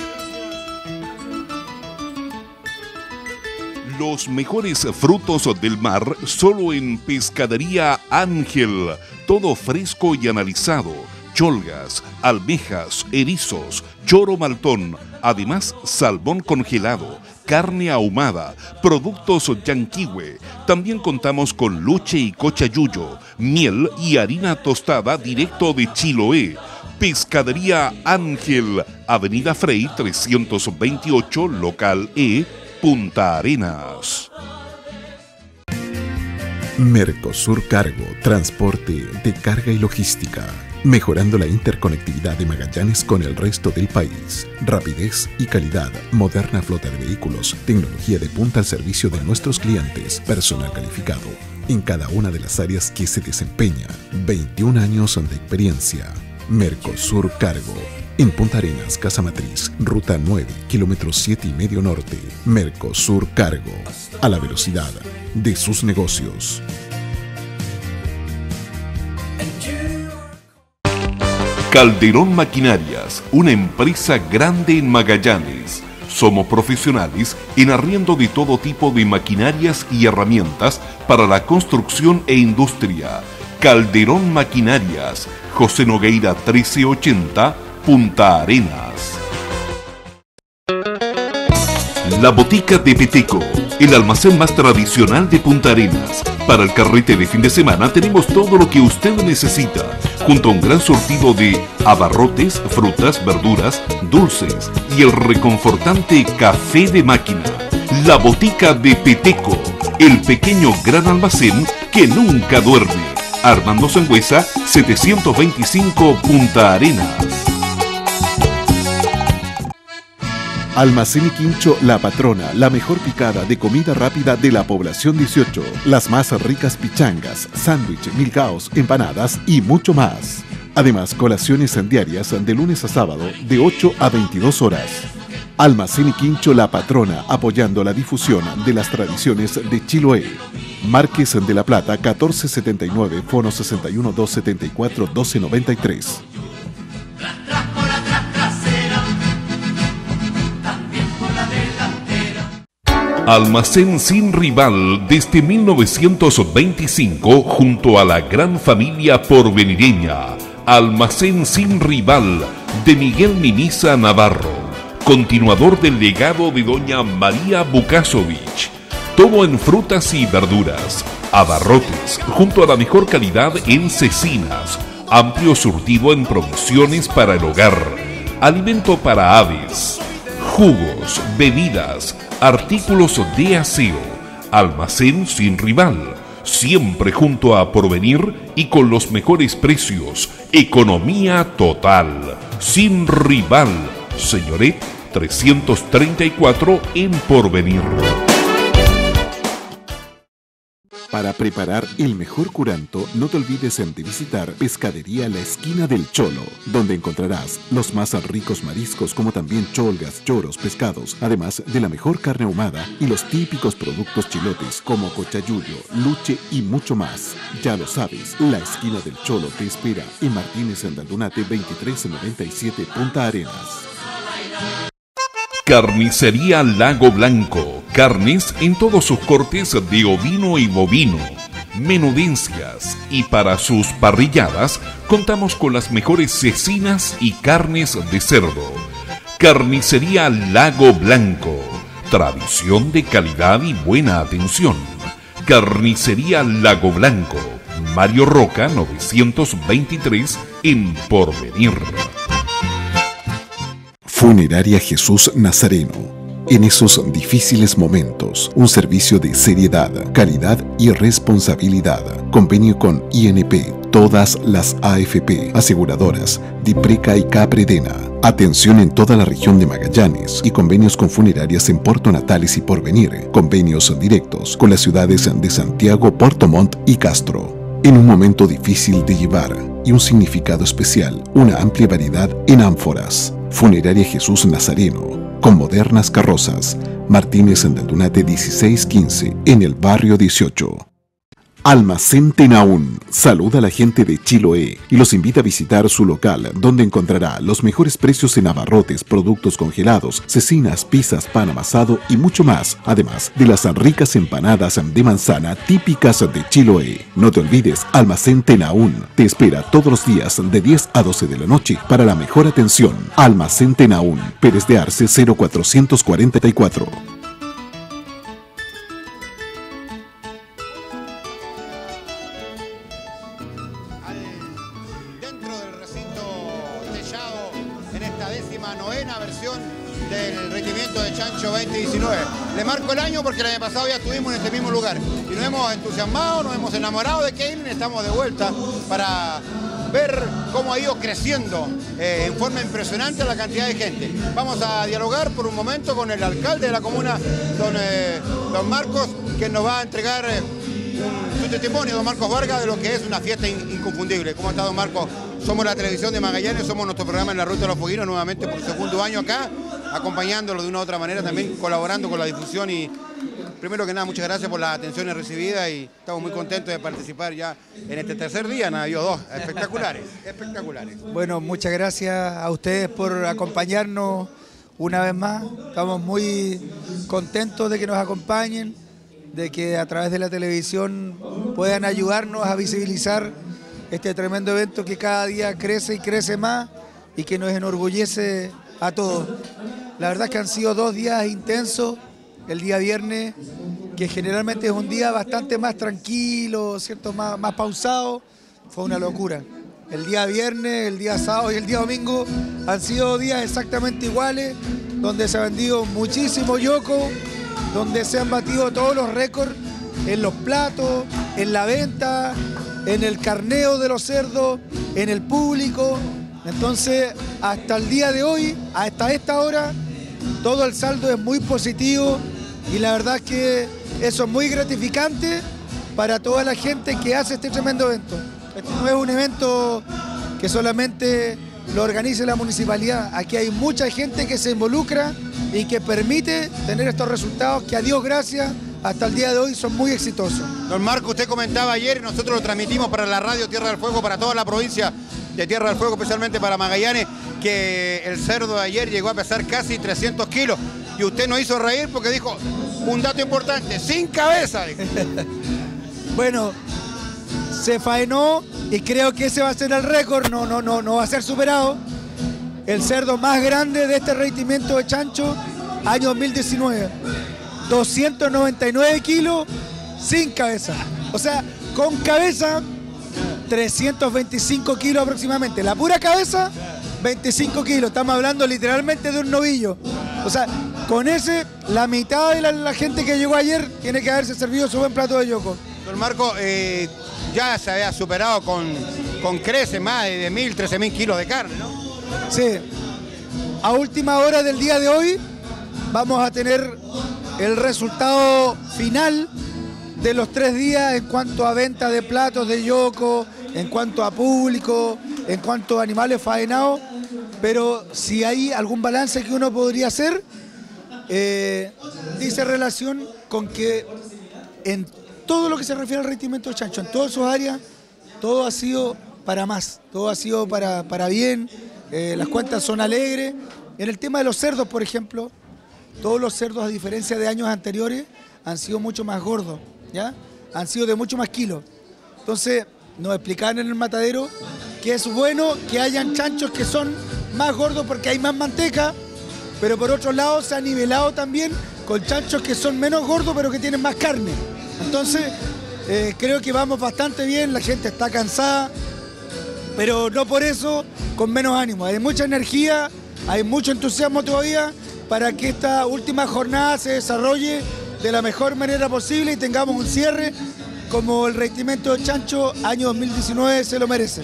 noches, muchas gracias. Los mejores frutos del mar solo en Pescadería Ángel. Todo fresco y analizado. Cholgas, almejas, erizos, choro maltón. Además, salmón congelado, carne ahumada, productos yanquihue. También contamos con luche y cochayuyo, miel y harina tostada directo de Chiloé. Pescadería Ángel, Avenida Frei trescientos veintiocho, local E, Punta Arenas. Mercosur Cargo, transporte de carga y logística, mejorando la interconectividad de Magallanes con el resto del país. Rapidez y calidad, moderna flota de vehículos, tecnología de punta al servicio de nuestros clientes, personal calificado en cada una de las áreas que se desempeña. veintiún años de experiencia. Mercosur Cargo. En Punta Arenas, Casa Matriz, Ruta nueve, kilómetro siete y medio norte. Mercosur Cargo. A la velocidad de sus negocios. Calderón Maquinarias, una empresa grande en Magallanes. Somos profesionales en arriendo de todo tipo de maquinarias y herramientas para la construcción e industria. Calderón Maquinarias, José Nogueira trece ochenta, Punta Arenas. La Botica de Peteco, el almacén más tradicional de Punta Arenas. Para el carrete de fin de semana tenemos todo lo que usted necesita, junto a un gran surtido de abarrotes, frutas, verduras, dulces y el reconfortante café de máquina. La Botica de Peteco, el pequeño gran almacén que nunca duerme. Armando Sangüesa, setecientos veinticinco, Punta Arenas. Almacén y Quincho La Patrona, la mejor picada de comida rápida de la población dieciocho. Las más ricas pichangas, sándwich, milcaos, empanadas y mucho más. Además, colaciones diarias de lunes a sábado de ocho a veintidós horas. Almacén y Quincho La Patrona, apoyando la difusión de las tradiciones de Chiloé. Márquez de la Plata, catorce setenta y nueve, fono sesenta y uno, doscientos setenta y cuatro, doce noventa y tres. Almacén sin rival desde mil novecientos veinticinco junto a la gran familia porvenireña. Almacén sin rival de Miguel Mimisa Navarro, continuador del legado de doña María Bukasovich. Todo en frutas y verduras, abarrotes, junto a la mejor calidad en cecinas, Amplio surtido en provisiones para el hogar, alimento para aves, jugos, bebidas, artículos de aseo, almacén sin rival, siempre junto a Porvenir y con los mejores precios, economía total, sin rival, Señoret trescientos treinta y cuatro en Porvenir. Para preparar el mejor curanto, no te olvides de visitar Pescadería La Esquina del Cholo, donde encontrarás los más ricos mariscos como también cholgas, choros, pescados, además de la mejor carne ahumada y los típicos productos chilotes como cochayuyo, luche y mucho más. Ya lo sabes, La Esquina del Cholo te espera en Martínez Andaldunate veintitrés noventa y siete Punta Arenas. Carnicería Lago Blanco. Carnes en todos sus cortes de ovino y bovino. Menudencias. Y para sus parrilladas contamos con las mejores cecinas y carnes de cerdo. Carnicería Lago Blanco. Tradición de calidad y buena atención. Carnicería Lago Blanco. Mario Roca novecientos veintitrés en Porvenir. Funeraria Jesús Nazareno. En esos difíciles momentos, un servicio de seriedad, calidad y responsabilidad. Convenio con I N P, todas las A F P, aseguradoras, Dipreca y Capredena. Atención en toda la región de Magallanes y convenios con funerarias en Puerto Natales y Porvenir. Convenios directos con las ciudades de Santiago, Puerto Montt y Castro. En un momento difícil de llevar y un significado especial, una amplia variedad en ánforas. Funeraria Jesús Nazareno, con modernas carrozas. Martínez Andaldunate dieciséis quince, en el barrio dieciocho. Almacén Tenaún saluda a la gente de Chiloé y los invita a visitar su local, donde encontrará los mejores precios en abarrotes, productos congelados, cecinas, pizzas, pan amasado y mucho más, además de las ricas empanadas de manzana típicas de Chiloé. No te olvides, Almacén Tenaún te espera todos los días de diez a doce de la noche para la mejor atención. Almacén Tenaún, Pérez de Arce cero cuatrocientos cuarenta y cuatro. Le marco el año porque el año pasado ya estuvimos en este mismo lugar y nos hemos entusiasmado, nos hemos enamorado de Keilin. Estamos de vuelta para ver cómo ha ido creciendo eh, en forma impresionante la cantidad de gente. Vamos a dialogar por un momento con el alcalde de la comuna, don, eh, don Marcos, que nos va a entregar eh, un, su testimonio, don Marcos Vargas, de lo que es una fiesta in, inconfundible. ¿Cómo está, don Marcos? Somos la televisión de Magallanes, somos nuestro programa en la Ruta de los Fueguinos, nuevamente por segundo año acá, acompañándolo de una u otra manera, también colaborando con la difusión. Y primero que nada, muchas gracias por las atenciones recibidas y estamos muy contentos de participar ya en este tercer día. Nada, yo dos, espectaculares, espectaculares. Bueno, muchas gracias a ustedes por acompañarnos una vez más. Estamos muy contentos de que nos acompañen, de que a través de la televisión puedan ayudarnos a visibilizar este tremendo evento que cada día crece y crece más y que nos enorgullece a todos. La verdad es que han sido dos días intensos. El día viernes, que generalmente es un día bastante más tranquilo, ¿cierto? Más, más pausado, fue una locura. El día viernes, el día sábado y el día domingo han sido días exactamente iguales, donde se ha vendido muchísimo yoco, donde se han batido todos los récords en los platos, en la venta, en el carneo de los cerdos, en el público. Entonces, hasta el día de hoy, hasta esta hora, todo el saldo es muy positivo y la verdad es que eso es muy gratificante para toda la gente que hace este tremendo evento. Este no es un evento que solamente lo organice la municipalidad. Aquí hay mucha gente que se involucra y que permite tener estos resultados que, a Dios gracias, hasta el día de hoy son muy exitosos. Don Marco, usted comentaba ayer y nosotros lo transmitimos para la radio Tierra del Fuego, para toda la provincia de Tierra del Fuego, especialmente para Magallanes, que el cerdo de ayer llegó a pesar casi trescientos kilos. Y usted nos hizo reír porque dijo un dato importante, sin cabeza. Bueno, se faenó y creo que ese va a ser el récord, no, no, no, no va a ser superado. El cerdo más grande de este revestimiento de chancho, año dos mil diecinueve. doscientos noventa y nueve kilos sin cabeza. O sea, con cabeza trescientos veinticinco kilos aproximadamente. La pura cabeza, veinticinco kilos. Estamos hablando literalmente de un novillo. O sea, con ese, la mitad de la, la gente que llegó ayer tiene que haberse servido su buen plato de yoco. Don Marco, eh, ya se había superado con, con creces más de mil, trece mil kilos de carne, ¿no? Sí. A última hora del día de hoy vamos a tener el resultado final de los tres días en cuanto a venta de platos de yoco, en cuanto a público, en cuanto a animales faenados, pero si hay algún balance que uno podría hacer, eh, dice relación con que en todo lo que se refiere al rendimiento del chancho, en todas sus áreas, todo ha sido para más, todo ha sido para, para bien, eh, las cuentas son alegres. En el tema de los cerdos, por ejemplo, todos los cerdos, a diferencia de años anteriores, han sido mucho más gordos, ¿ya? Han sido de mucho más kilos. Entonces, nos explicaban en el matadero que es bueno que hayan chanchos que son más gordos porque hay más manteca, pero por otro lado se ha nivelado también con chanchos que son menos gordos pero que tienen más carne. Entonces, eh, creo que vamos bastante bien, la gente está cansada, pero no por eso con menos ánimo. Hay mucha energía, hay mucho entusiasmo todavía para que esta última jornada se desarrolle de la mejor manera posible y tengamos un cierre como el rendimiento de chancho año dos mil diecinueve se lo merece.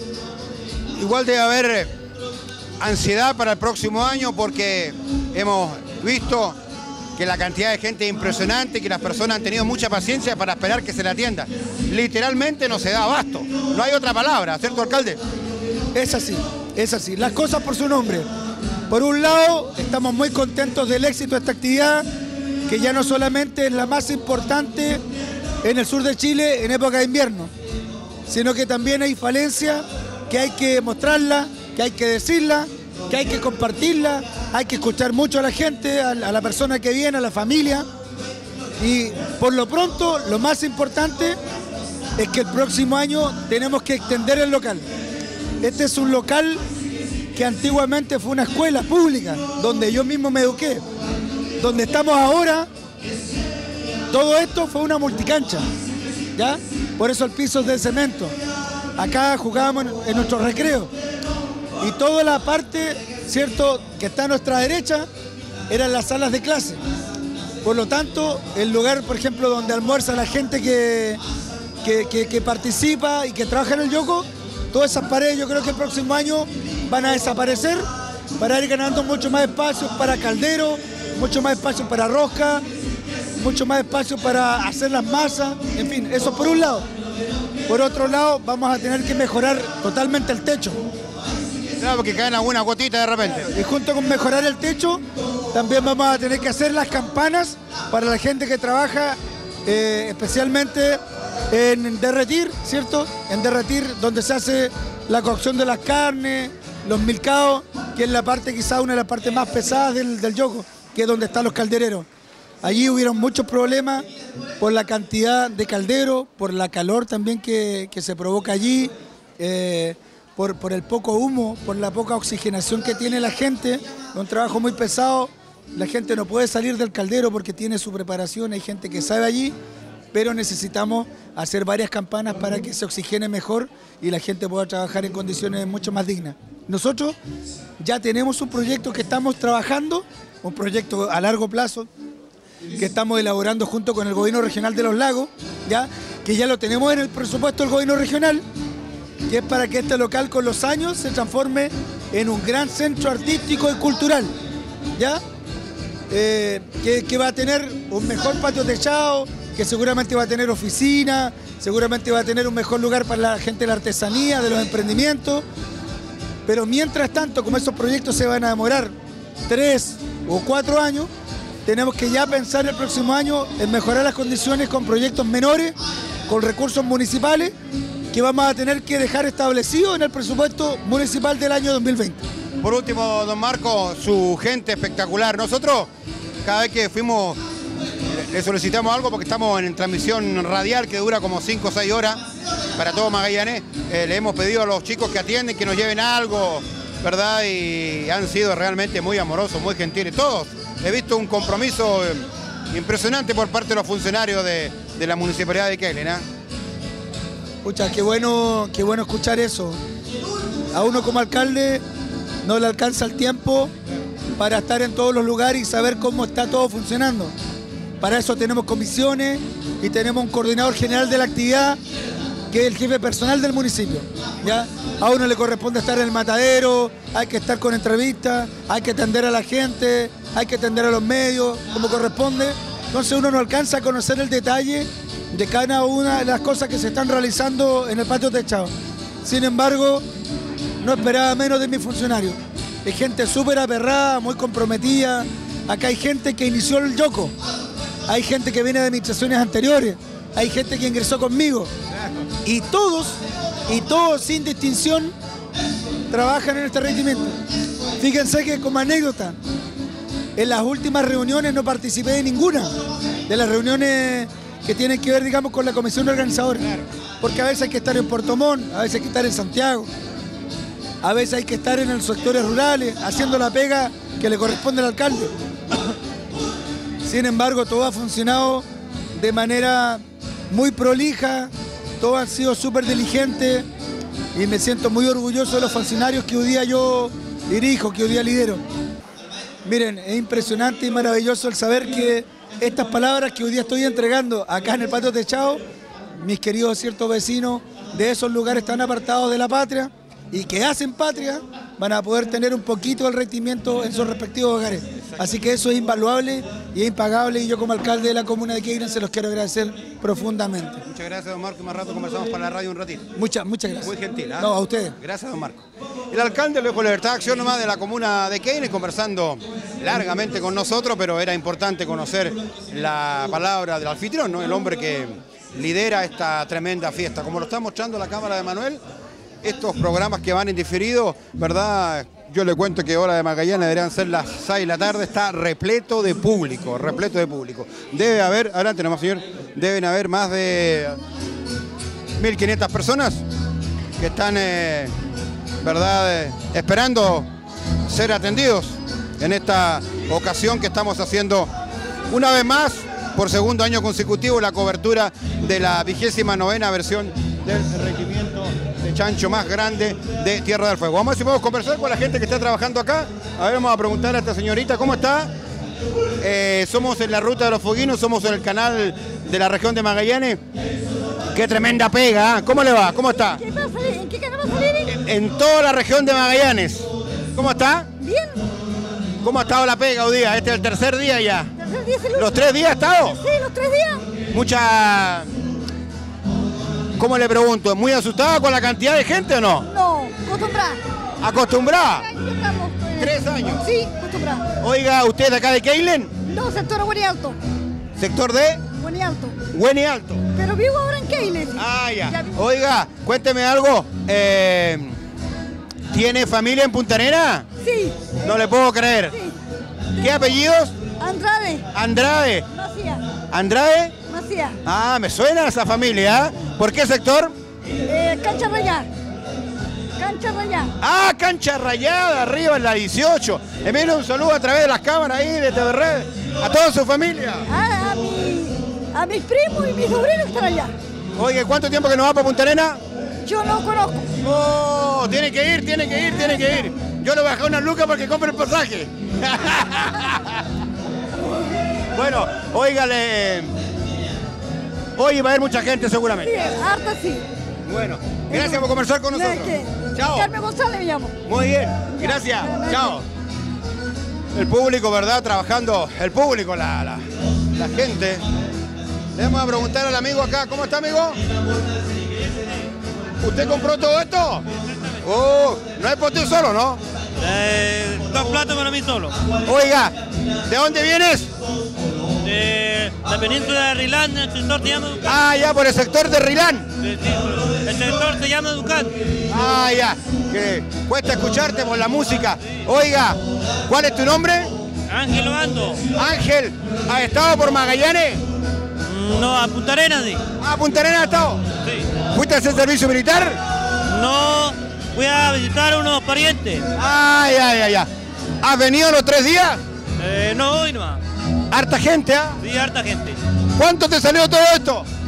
Igual debe haber ansiedad para el próximo año porque hemos visto que la cantidad de gente es impresionante, que las personas han tenido mucha paciencia para esperar que se le atienda. Literalmente no se da abasto, no hay otra palabra, ¿cierto, alcalde? Es así, es así, las cosas por su nombre. Por un lado, estamos muy contentos del éxito de esta actividad, que ya no solamente es la más importante en el sur de Chile en época de invierno, sino que también hay falencias que hay que mostrarla, que hay que decirla, que hay que compartirla, hay que escuchar mucho a la gente, a la persona que viene, a la familia. Y por lo pronto, lo más importante es que el próximo año tenemos que extender el local. Este es un local que antiguamente fue una escuela pública, donde yo mismo me eduqué. Donde estamos ahora, todo esto fue una multicancha, ¿ya? Por eso el piso es de cemento. Acá jugábamos en, en nuestro recreo. Y toda la parte, ¿cierto?, que está a nuestra derecha, eran las salas de clase. Por lo tanto, el lugar, por ejemplo, donde almuerza la gente que, que, que, que participa y que trabaja en el yoco, todas esas paredes yo creo que el próximo año van a desaparecer para ir ganando mucho más espacio para caldero, mucho más espacio para rosca, mucho más espacio para hacer las masas, en fin, eso por un lado. Por otro lado, vamos a tener que mejorar totalmente el techo. Claro, porque caen algunas gotitas de repente. Y junto con mejorar el techo, también vamos a tener que hacer las campanas para la gente que trabaja eh, especialmente en derretir, ¿cierto? En derretir donde se hace la cocción de las carnes, los milcaos, que es la parte quizá una de las partes más pesadas del, del yoco, que es donde están los caldereros. Allí hubieron muchos problemas por la cantidad de caldero, por la calor también que, que se provoca allí, eh, por, por el poco humo, por la poca oxigenación que tiene la gente, un trabajo muy pesado. La gente no puede salir del caldero porque tiene su preparación, hay gente que sabe allí, pero necesitamos hacer varias campanas para que se oxigene mejor y la gente pueda trabajar en condiciones mucho más dignas. Nosotros ya tenemos un proyecto que estamos trabajando, un proyecto a largo plazo, que estamos elaborando junto con el Gobierno Regional de Los Lagos, ya que ya lo tenemos en el presupuesto del Gobierno Regional, que es para que este local con los años se transforme en un gran centro artístico y cultural, ¿ya? Eh, que, que va a tener un mejor patio techado, que seguramente va a tener oficina, seguramente va a tener un mejor lugar para la gente de la artesanía, de los emprendimientos, pero mientras tanto, como esos proyectos se van a demorar tres o cuatro años, tenemos que ya pensar el próximo año en mejorar las condiciones con proyectos menores, con recursos municipales, que vamos a tener que dejar establecidos en el presupuesto municipal del año dos mil veinte. Por último, don Marco, su gente espectacular. Nosotros, cada vez que fuimos, le solicitamos algo porque estamos en transmisión radial que dura como cinco o seis horas para todo Magallanes. Eh, le hemos pedido a los chicos que atienden que nos lleven algo, ¿verdad? Y han sido realmente muy amorosos, muy gentiles. Todos. He visto un compromiso eh, impresionante por parte de los funcionarios de, de la Municipalidad de Keilen, ¿eh? Pucha, qué bueno, qué bueno escuchar eso. A uno como alcalde no le alcanza el tiempo para estar en todos los lugares y saber cómo está todo funcionando. Para eso tenemos comisiones y tenemos un coordinador general de la actividad que es el jefe personal del municipio, ¿ya? A uno le corresponde estar en el matadero, hay que estar con entrevistas, hay que atender a la gente, hay que atender a los medios, como corresponde. Entonces uno no alcanza a conocer el detalle de cada una de las cosas que se están realizando en el patio techado. Sin embargo, no esperaba menos de mis funcionarios. Hay gente súper aperrada, muy comprometida. Acá hay gente que inició el yoco. Hay gente que viene de administraciones anteriores. Hay gente que ingresó conmigo. Y todos, y todos sin distinción, trabajan en este rendimiento. Fíjense que como anécdota, en las últimas reuniones no participé de ninguna de las reuniones que tienen que ver, digamos, con la comisión organizadora. Porque a veces hay que estar en Puerto Montt, a veces hay que estar en Santiago, a veces hay que estar en los sectores rurales, haciendo la pega que le corresponde al alcalde. Sin embargo, todo ha funcionado de manera muy prolija, todos han sido súper diligentes y me siento muy orgulloso de los funcionarios que hoy día yo dirijo, que hoy día lidero. Miren, es impresionante y maravilloso el saber que estas palabras que hoy día estoy entregando acá en el patio techado, mis queridos ciertos vecinos de esos lugares tan apartados de la patria y que hacen patria, van a poder tener un poquito del rendimiento en sus respectivos hogares. Así que eso es invaluable y es impagable y yo como alcalde de la comuna de Keilen se los quiero agradecer profundamente. Muchas gracias, don Marco, y más rato conversamos para la radio un ratito. Muchas, muchas gracias. Muy gentil, ¿eh? No, a ustedes. Gracias, don Marco. El alcalde Luis Libertad de Acción nomás de la comuna de Keilen, conversando largamente con nosotros, pero era importante conocer la palabra del anfitrión, ¿no? El hombre que lidera esta tremenda fiesta. Como lo está mostrando la cámara de Manuel, estos programas que van en diferido, ¿verdad? Yo le cuento que Hora de Magallanes deberían ser las seis de la tarde, está repleto de público, repleto de público. Debe haber, adelante nomás señor, deben haber más de mil quinientas personas que están, eh, ¿verdad?, eh, esperando ser atendidos en esta ocasión que estamos haciendo una vez más, por segundo año consecutivo, la cobertura de la vigésima novena versión del regimiento de chancho más grande de Tierra del Fuego. Vamos a ver si podemos conversar con la gente que está trabajando acá. A ver, vamos a preguntar a esta señorita, ¿cómo está? Eh, somos en la Ruta de los Fueguinos, somos en el canal de la región de Magallanes. ¡Qué tremenda pega! ¿eh? ¿Cómo le va? ¿Cómo está? ¿Qué va a salir? ¿En qué canal va a salir? En, en toda la región de Magallanes. ¿Cómo está? Bien. ¿Cómo ha estado la pega hoy día? Este es el tercer día ya. Tercer día es el último. ¿Los tres días ha estado? Sí, los tres días. Mucha... ¿Cómo le pregunto? ¿Muy asustada con la cantidad de gente o no? No, acostumbrada. ¿Acostumbrada? Tres años estamos. eh, ¿Tres años? Sí, acostumbrada. Oiga, ¿usted de acá de Keilen? No, sector Buen y Alto. ¿Sector de? Buen y Alto. Buen y Alto. Pero vivo ahora en Keilen. Ah, ya. Ya vivo. Oiga, cuénteme algo. Eh, ¿Tiene familia en Punta Arenas? Sí. No le puedo creer. Sí. ¿Qué apellidos? Andrade. Andrade. Macías. ¿Andrade? Macías. Ah, me suena esa familia. ¿eh? ¿Por qué sector? Eh, Cancha Rayá. Cancha Rayá. Ah, Cancha Rayada, arriba en la dieciocho. Envíenle un saludo a través de las cámaras ahí de T V Red. A toda su familia. A, a, mi, a mis primos y mis sobrinos que están allá. Oye, ¿cuánto tiempo que no va para Punta Arenas? Yo no conozco. Oh, tiene que ir, tiene que ir, tiene que ir. Yo le voy a dejar una luca porque compre el pasaje. Bueno, óigale. Hoy va a haber mucha gente seguramente. Sí, harta sí. Bueno, gracias por conversar con nosotros. ¿Qué? Chao. Carmen González me llamo. Muy bien, gracias. Chao. El público, ¿verdad? Trabajando. El público, la, la, la gente. Le vamos a preguntar al amigo acá. ¿Cómo está, amigo? ¿Usted compró todo esto? Oh, no es por ti solo, ¿no? Eh, dos platos para mí solo. Oiga, ¿de dónde vienes? De la península de Rilán, el sector se llama Ducán. Ah, ya, por el sector de Rilán. Sí, sí, el sector se llama Ducán. Ah, ya, que cuesta escucharte por la música. Oiga, ¿cuál es tu nombre? Ángel Obando. Ángel, ¿has estado por Magallanes? No, a Punta Arenas, sí. Ah, Punta Arenas has estado. Sí. ¿Fuiste a hacer servicio militar? No, fui a visitar a unos parientes. Ah, ya, ya, ya. ¿Has venido los tres días? Eh, no, hoy nomás. Harta gente, ¿ah? Sí, harta gente. ¿Cuánto te salió todo esto?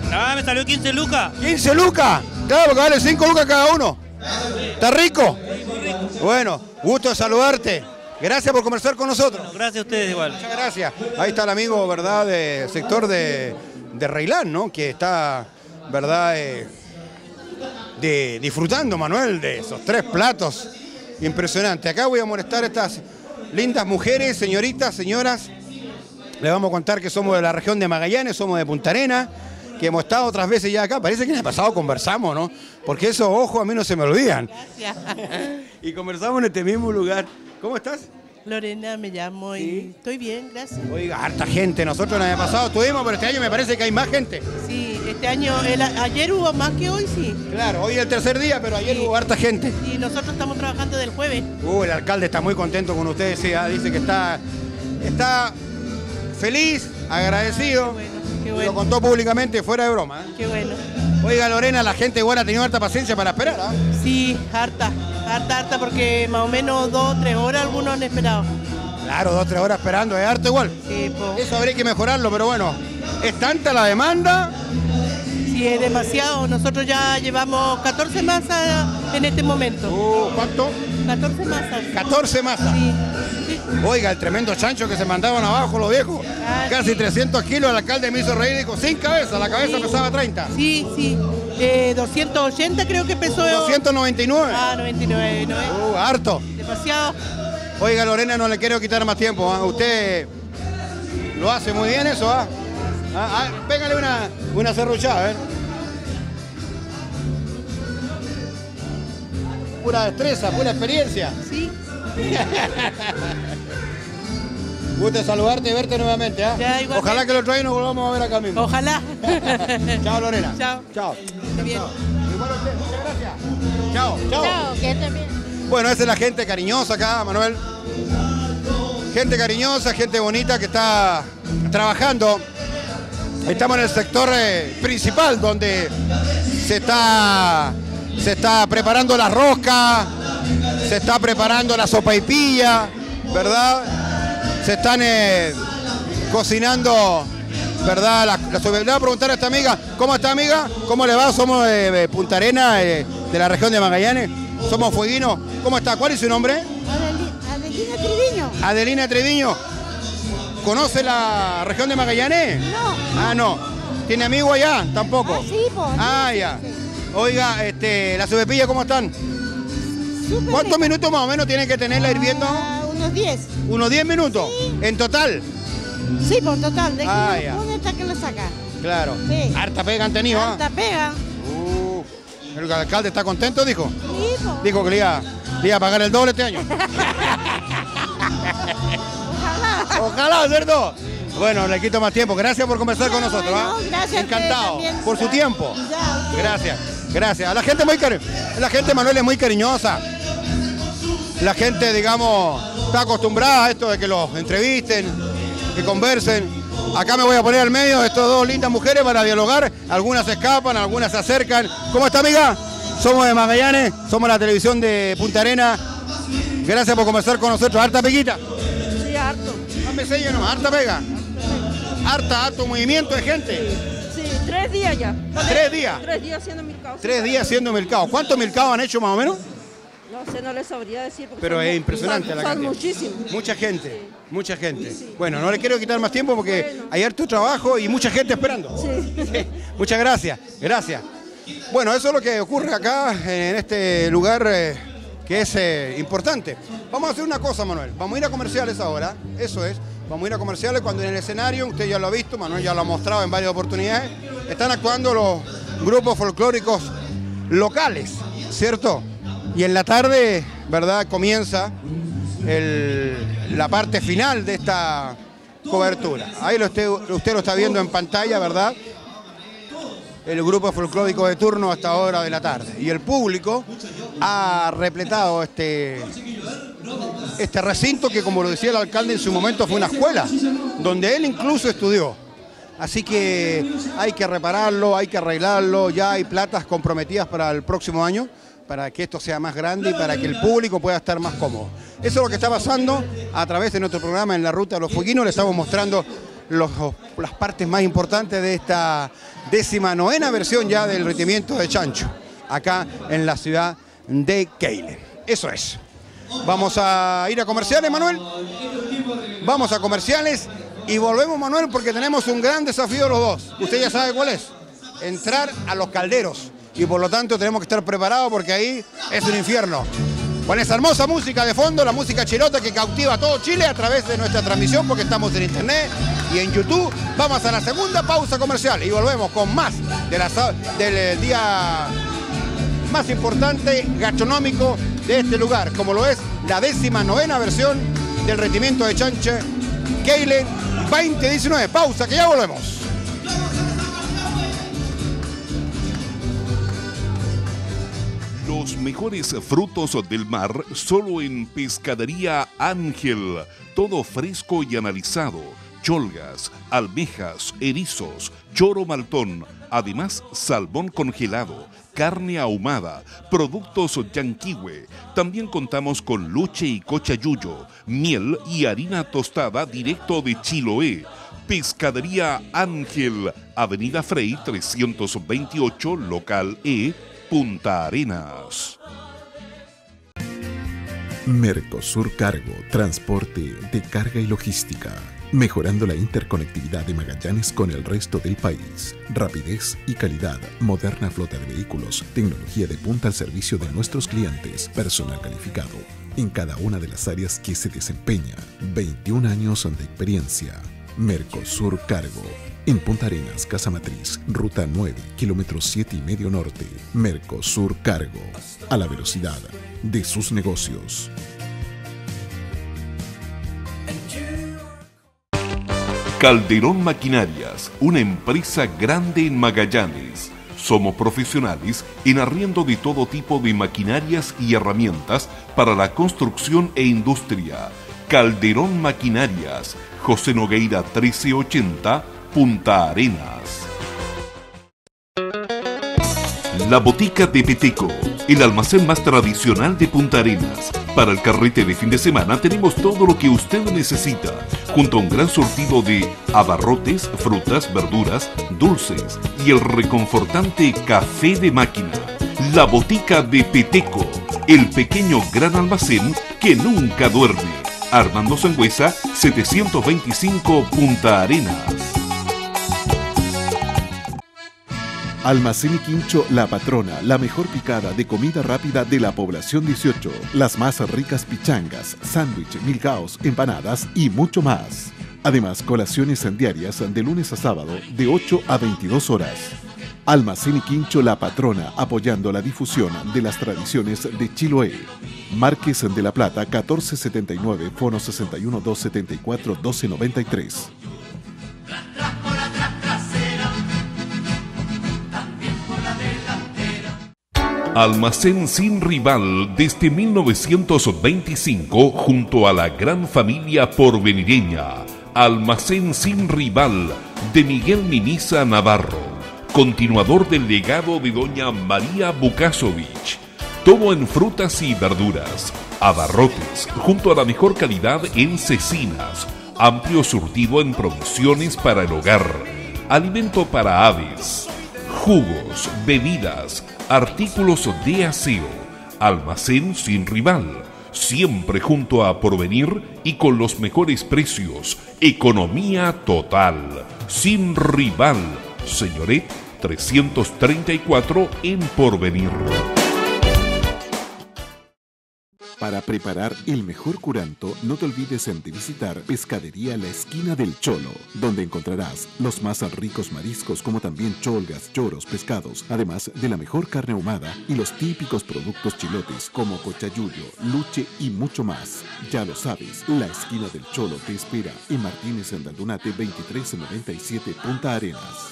Ah, me salió quince lucas. ¿quince lucas? Claro, porque vale cinco lucas cada uno. ¿Está rico? Bueno, gusto de saludarte. Gracias por conversar con nosotros. Bueno, gracias a ustedes igual. Muchas gracias. Ahí está el amigo, ¿verdad?, del sector de, de Reilán, ¿no? Que está, ¿verdad?, eh, de, disfrutando, Manuel, de esos tres platos impresionantes. Acá voy a molestar a estas lindas mujeres, señoritas, señoras. Les vamos a contar que somos de la región de Magallanes, somos de Punta Arenas, que hemos estado otras veces ya acá. Parece que en el pasado conversamos, ¿no? Porque esos ojos a mí no se me olvidan. Gracias. Y conversamos en este mismo lugar. ¿Cómo estás? Lorena me llamo y ¿Sí? estoy bien, gracias. Oiga, harta gente. Nosotros el año pasado estuvimos, pero este año me parece que hay más gente. Sí, este año, el, ayer hubo más que hoy, sí. Claro, hoy es el tercer día, pero ayer Sí. hubo harta gente. Y nosotros estamos trabajando del jueves. Uh, el alcalde está muy contento con ustedes, sí, ah, dice que está, está feliz, agradecido. Qué bueno, qué Y bueno. lo contó públicamente, fuera de broma. ¿eh? Qué bueno. Oiga, Lorena, la gente igual ha tenido harta paciencia para esperar, ¿ah? Sí, harta, harta, harta, porque más o menos dos, tres horas algunos han esperado. Claro, dos, tres horas esperando, es harto igual. Sí, po. Eso habría que mejorarlo, pero bueno, es tanta la demanda. Sí, es demasiado. Nosotros ya llevamos catorce masas en este momento. Uh, ¿Cuánto? catorce masas. catorce masas. Sí, sí. Oiga, el tremendo chancho que se mandaban abajo los viejos. Ah, Casi sí. trescientos kilos, el alcalde me hizo reír y dijo, sin cabeza, la cabeza Sí. pesaba treinta. Sí, sí. Eh, doscientos ochenta creo que pesó. doscientos noventa y nueve. Ah, noventa y nueve, ¿no es? Uh, harto. Demasiado. Oiga, Lorena, no le quiero quitar más tiempo. ¿ah? Usted lo hace muy bien eso, ¿ah? Ah, ah, pégale una, una serruchada, a ver. Pura destreza, pura experiencia. Sí. Gusto de saludarte y verte nuevamente, ¿ah? Ya, igualmente. Ojalá que el otro año nos volvamos a ver acá mismo. Ojalá. Chao, Lorena. Chao. Chao. Esté bien. Igual a usted, muchas gracias. Chao, chao. Chao, que estés bien. Bueno, esa es la gente cariñosa acá, Manuel. Gente cariñosa, gente bonita que está trabajando. Estamos en el sector eh, principal donde se está, se está preparando la rosca, se está preparando la sopaipilla, ¿verdad? Se están eh, cocinando, ¿verdad? La, la sopa- Le voy a preguntar a esta amiga, ¿cómo está, amiga? ¿Cómo le va? Somos de, de Punta Arenas, eh, de la región de Magallanes. Somos fueguinos. ¿Cómo está? ¿Cuál es su nombre? Adeli- Adelina Triviño. Adelina Treviño. ¿Conoce la región de Magallanes? No. Ah, no. ¿Tiene amigo allá? Tampoco. Ah, sí, pues. Ah, ya. Oiga, este, la sopaipilla, ¿cómo están? Súper ¿Cuántos rica. minutos más o menos tiene que tenerla hirviendo? Ah, unos diez. ¿Unos diez minutos? Sí. ¿En total? Sí, por total. De que Ah, lo ya. pone hasta que lo saca. Claro. Sí. Harta pega han tenido, ¿ah? Harta pega. Uh, ¿el alcalde está contento, dijo? Sí, pues. Dijo que le iba, le iba a pagar el doble este año. Ojalá. Ojalá, ¿cierto? Bueno, le quito más tiempo. Gracias por conversar con No, nosotros. no, ¿ah? gracias a ustedes Encantado también. por su tiempo. Ya, usted. Gracias, gracias. A la gente muy cari la gente, Manuel, es muy cariñosa. La gente, digamos, está acostumbrada a esto de que los entrevisten, que conversen. Acá me voy a poner al medio de estas dos lindas mujeres para dialogar. Algunas se escapan, algunas se acercan. ¿Cómo está, amiga? Somos de Magallanes, somos la televisión de Punta Arenas. Gracias por conversar con nosotros. ¿Harta peguita? Sí, harto. Dame sello, no, harta pega. Harta, harto movimiento de gente. Sí, tres días ya. Tres días. Tres días haciendo mercado. Tres días haciendo mercado. ¿Cuántos mercados han hecho más o menos? No sé, no les sabría decir. porque Pero son es mu- impresionante son, la son cantidad. muchísimos. Mucha gente, mucha gente. Bueno, no le quiero quitar más tiempo porque hay harto trabajo y mucha gente esperando. Sí. Muchas gracias, gracias. Bueno, eso es lo que ocurre acá en este lugar eh, que es eh, importante. Vamos a hacer una cosa, Manuel. Vamos a ir a comerciales ahora, eso es. Vamos a ir a comerciales cuando en el escenario, usted ya lo ha visto, Manuel ya lo ha mostrado en varias oportunidades, están actuando los grupos folclóricos locales, ¿cierto? Y en la tarde, ¿verdad? Comienza el- la parte final de esta cobertura. Ahí lo usted, usted lo está viendo en pantalla, ¿verdad? El grupo folclórico de turno hasta hora de la tarde. Y el público ha repletado este, este recinto que, como lo decía el alcalde en su momento, fue una escuela, donde él incluso estudió. Así que hay que repararlo, hay que arreglarlo, ya hay platas comprometidas para el próximo año, para que esto sea más grande y para que el público pueda estar más cómodo. Eso es lo que está pasando a través de nuestro programa en la Ruta de los Fueguinos. Le estamos mostrando los, las partes más importantes de esta décima novena versión ya del retimiento de chancho, acá en la ciudad de Keilen. Eso es. Vamos a ir a comerciales, Manuel. Vamos a comerciales y volvemos, Manuel, porque tenemos un gran desafío los dos. Usted ya sabe cuál es. Entrar a los calderos. Y por lo tanto tenemos que estar preparados porque ahí es un infierno. Con esa hermosa música de fondo, la música chilota que cautiva a todo Chile a través de nuestra transmisión, porque estamos en internet y en YouTube. Vamos a la segunda pausa comercial y volvemos con más de la, del día más importante gastronómico de este lugar, como lo es la décima novena versión del retimiento de Chanche Keilen veinte diecinueve. Pausa, que ya volvemos. Los mejores frutos del mar solo en Pescadería Ángel. Todo fresco y analizado. Cholgas, almejas, erizos, choro maltón. Además, salmón congelado, carne ahumada, productos yanquihue. También contamos con luche y cochayuyo, miel y harina tostada directo de Chiloé. Pescadería Ángel, Avenida Frey trescientos veintiocho, local E, Punta Arenas. Mercosur Cargo, transporte de carga y logística. Mejorando la interconectividad de Magallanes con el resto del país. Rapidez y calidad, moderna flota de vehículos, tecnología de punta al servicio de nuestros clientes, personal calificado en cada una de las áreas que se desempeña. veintiún años de experiencia. Mercosur Cargo. En Punta Arenas, Casa Matriz, Ruta nueve, kilómetro siete y medio norte. Mercosur Cargo. A la velocidad de sus negocios. Calderón Maquinarias, una empresa grande en Magallanes. Somos profesionales en arriendo de todo tipo de maquinarias y herramientas para la construcción e industria. Calderón Maquinarias, José Nogueira trece ochenta, Punta Arenas. La Botica de Peteco, el almacén más tradicional de Punta Arenas. Para el carrete de fin de semana tenemos todo lo que usted necesita, junto a un gran surtido de abarrotes, frutas, verduras, dulces y el reconfortante café de máquina. La Botica de Peteco, el pequeño gran almacén que nunca duerme. Armando Sangüesa, setecientos veinticinco, Punta Arenas. Almacén y Quincho La Patrona, la mejor picada de comida rápida de la población dieciocho. Las más ricas pichangas, sándwich, milcaos, empanadas y mucho más. Además, colaciones diarias de lunes a sábado de ocho a veintidós horas. Almacén y Quincho La Patrona, apoyando la difusión de las tradiciones de Chiloé. Márquez de la Plata, catorce setenta y nueve, fono sesenta y uno, doscientos setenta y cuatro, doce noventa y tres. Almacén sin rival desde mil novecientos veinticinco junto a la gran familia porvenireña. Almacén sin rival de Miguel Miniza Navarro, continuador del legado de doña María Bukasovich. Todo en frutas y verduras, abarrotes, junto a la mejor calidad en cecinas, amplio surtido en provisiones para el hogar, alimento para aves, jugos, bebidas, artículos de aseo. Almacén sin rival, siempre junto a Porvenir y con los mejores precios. Economía total, sin rival. Señoret trescientos treinta y cuatro en Porvenir. Para preparar el mejor curanto, no te olvides de visitar Pescadería La Esquina del Cholo, donde encontrarás los más ricos mariscos como también cholgas, choros, pescados, además de la mejor carne ahumada y los típicos productos chilotes como cochayuyo, luche y mucho más. Ya lo sabes, La Esquina del Cholo te espera en Martínez Andaldunate veintitrés noventa y siete, Punta Arenas.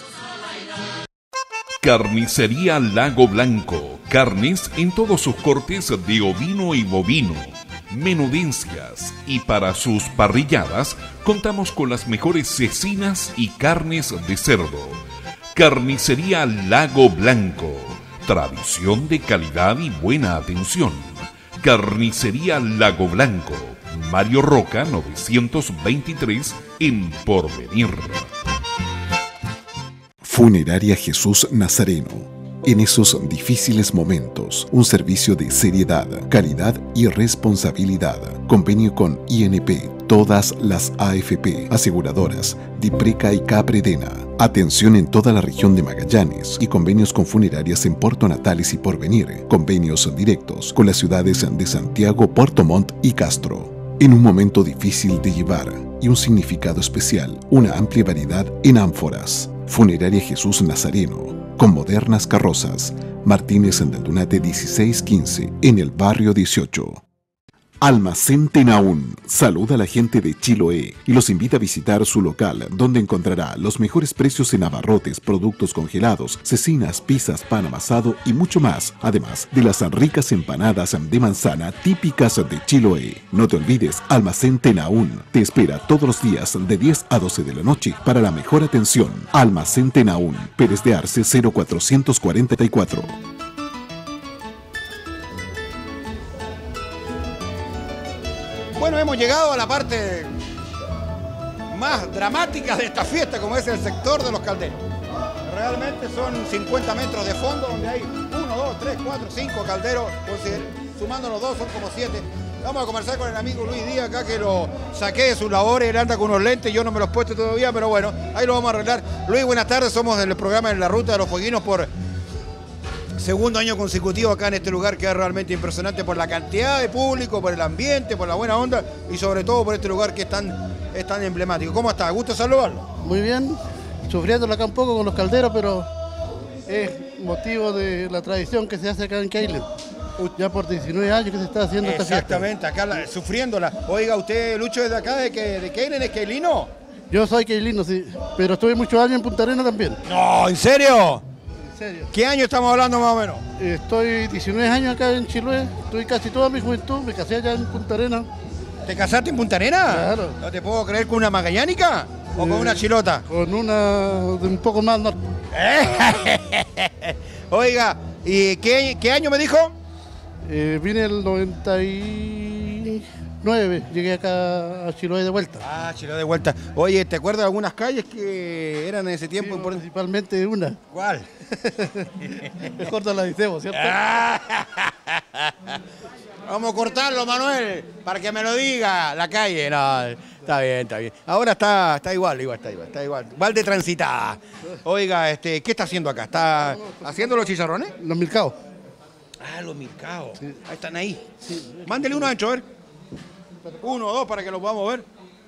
Carnicería Lago Blanco. Carnes en todos sus cortes de ovino y bovino. Menudencias. Y para sus parrilladas contamos con las mejores cecinas y carnes de cerdo. Carnicería Lago Blanco. Tradición de calidad y buena atención. Carnicería Lago Blanco. Mario Roca novecientos veintitrés en Porvenir. Funeraria Jesús Nazareno. En esos difíciles momentos, un servicio de seriedad, calidad y responsabilidad. Convenio con I N P, todas las A F P, aseguradoras, Dipreca y Capredena. Atención en toda la región de Magallanes y convenios con funerarias en Puerto Natales y Porvenir. Convenios directos con las ciudades de Santiago, Puerto Montt y Castro. En un momento difícil de llevar y un significado especial, una amplia variedad en ánforas. Funeraria Jesús Nazareno, con modernas carrozas. Martínez en del Dunate dieciséis quince, en el barrio dieciocho. Almacén Tenaún saluda a la gente de Chiloé y los invita a visitar su local, donde encontrará los mejores precios en abarrotes, productos congelados, cecinas, pizzas, pan amasado y mucho más, además de las ricas empanadas de manzana típicas de Chiloé. No te olvides, Almacén Tenaún te espera todos los días de diez a doce de la noche para la mejor atención. Almacén Tenaún, Pérez de Arce cero cuatrocientos cuarenta y cuatro. Bueno, hemos llegado a la parte más dramática de esta fiesta, como es el sector de los calderos. Realmente son cincuenta metros de fondo, donde hay uno, dos, tres, cuatro, cinco calderos, sumando los dos son como siete. Vamos a conversar con el amigo Luis Díaz acá, que lo saqué de sus labores, él anda con unos lentes, yo no me los he puesto todavía, pero bueno, ahí lo vamos a arreglar. Luis, buenas tardes, somos del programa En la Ruta de los Fueguinos por segundo año consecutivo acá en este lugar, que es realmente impresionante por la cantidad de público, por el ambiente, por la buena onda y sobre todo por este lugar que es tan, es tan emblemático. ¿Cómo está? ¿Gusto saludarlo? Muy bien, sufriéndola acá un poco con los calderos, pero es motivo de la tradición que se hace acá en Keilen. Ya por diecinueve años que se está haciendo esta fiesta. Exactamente, acá la, sufriéndola. Oiga, ¿usted, Lucho, es de acá, de, que, de Keilen, es keilino? Yo soy keilino, sí, pero estuve muchos años en Punta Arenas también. No, ¿en serio? ¿En serio? ¿Qué año estamos hablando más o menos? Estoy diecinueve años acá en Chiloé, estuve casi toda mi juventud, me casé allá en Punta Arenas. ¿Te casaste en Punta Arenas? Claro. ¿No te puedo creer con una magallánica o eh, con una chilota? Con una de un poco más norte. Oiga, ¿y qué, qué año me dijo? Eh, vine el noventa y nueve, llegué acá a Chiloé de vuelta. Ah, Chiloé de vuelta. Oye, ¿te acuerdas de algunas calles que eran en ese tiempo? Sí, principalmente una. ¿Cuál? Mejor no la decimos, ¿cierto? Vamos a cortarlo, Manuel, para que me lo diga la calle. No, está bien, está bien. Ahora está, está igual, igual, está igual, está igual. Igual de transitada. Oiga, este, ¿qué está haciendo acá? ¿Está haciendo los chicharrones? Los milcaos. Ah, los milcaos. Sí. Ahí están ahí. Sí. Mándele uno adentro, a ver. Uno o dos para que los podamos ver.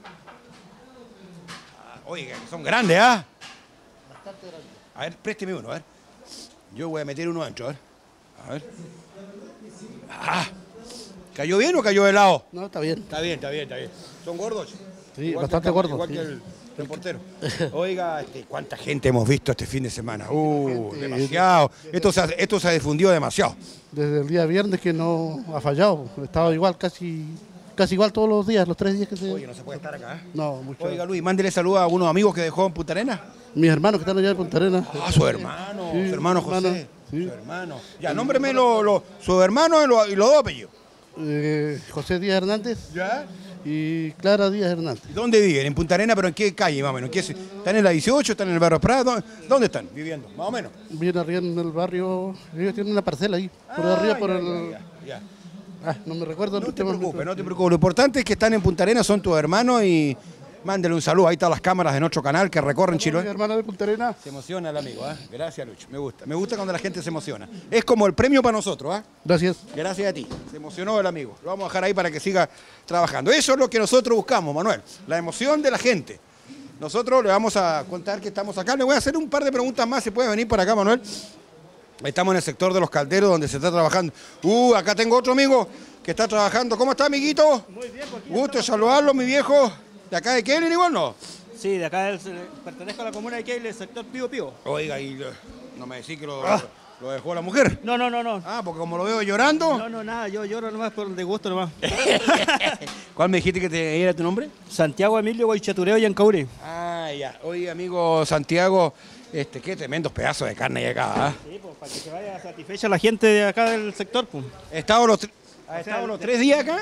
Ah, oiga, son grandes, ¿ah? ¿eh? Bastante grandes. A ver, présteme uno, a ver. Yo voy a meter uno adentro, a ver. A ver. Ah, ¿cayó bien o cayó de lado? No, está bien. Está bien, está bien, está bien. ¿Son gordos? Sí, igual bastante gordos. Igual sí. que el reportero. Oiga, este, ¿cuánta gente hemos visto este fin de semana? Uh, gente, demasiado. Esto se, ha, esto se ha difundido demasiado. Desde el día viernes que no ha fallado. Estaba igual, casi casi igual todos los días, los tres días que se... Oye, no se puede estar acá, ¿eh? No, mucho. Oiga, Luis, mándele saludos a unos amigos que dejó en Punta Arenas. Mis hermanos que están allá en Punta Arenas. Ah, su hermano, sí, su hermano José. Hermano, sí. Su hermano. Ya, nómbreme lo, lo, su hermano y, lo, y los dos apellidos. Eh, José Díaz Hernández. ¿Ya? Y Clara Díaz Hernández. ¿Dónde viven? ¿En Punta Arenas, pero en qué calle más o menos? ¿Qué es? ¿Están en la dieciocho? ¿Están en el barrio Prado? ¿Dónde, ¿Dónde están viviendo? Más o menos. Viven arriba en el barrio, ellos tienen una parcela ahí, por ah, arriba, por ya, el... Ya, ya. Ah, no me recuerdo. No te preocupes, no te preocupes. Lo importante es que están en Punta Arenas, son tus hermanos y mándele un saludo. Ahí están las cámaras de nuestro canal que recorren Chiloé. Mi hermano de Punta Arenas. Se emociona el amigo, ¿eh? Gracias, Lucho. Me gusta. Me gusta cuando la gente se emociona. Es como el premio para nosotros, ¿eh? Gracias. Gracias a ti. Se emocionó el amigo. Lo vamos a dejar ahí para que siga trabajando. Eso es lo que nosotros buscamos, Manuel. La emoción de la gente. Nosotros le vamos a contar que estamos acá. Le voy a hacer un par de preguntas más. ¿Se puede venir por acá, Manuel? Estamos en el sector de los calderos donde se está trabajando. Uh, acá tengo otro amigo que está trabajando. ¿Cómo está, amiguito? Muy bien. Gusto de saludarlo, mi viejo. ¿De acá de Keilen igual no? Sí, de acá del, pertenezco a la comuna de Keilen, el sector Pío Pío. Oiga, y no me decís que lo, ah. lo dejó la mujer. No, no, no, no. Ah, porque como lo veo llorando. No, no, nada, yo lloro nomás por de gusto nomás. ¿Cuál me dijiste que te era tu nombre? Santiago Emilio Guaychatureo y Ancaure. Ah, ya. Oye, amigo Santiago, este, qué tremendos pedazos de carne hay acá, ¿eh? Sí, pues para que se vaya satisfecha la gente de acá del sector, pues. ¿Ha estado los, ¿ha estado sea, los tres días acá?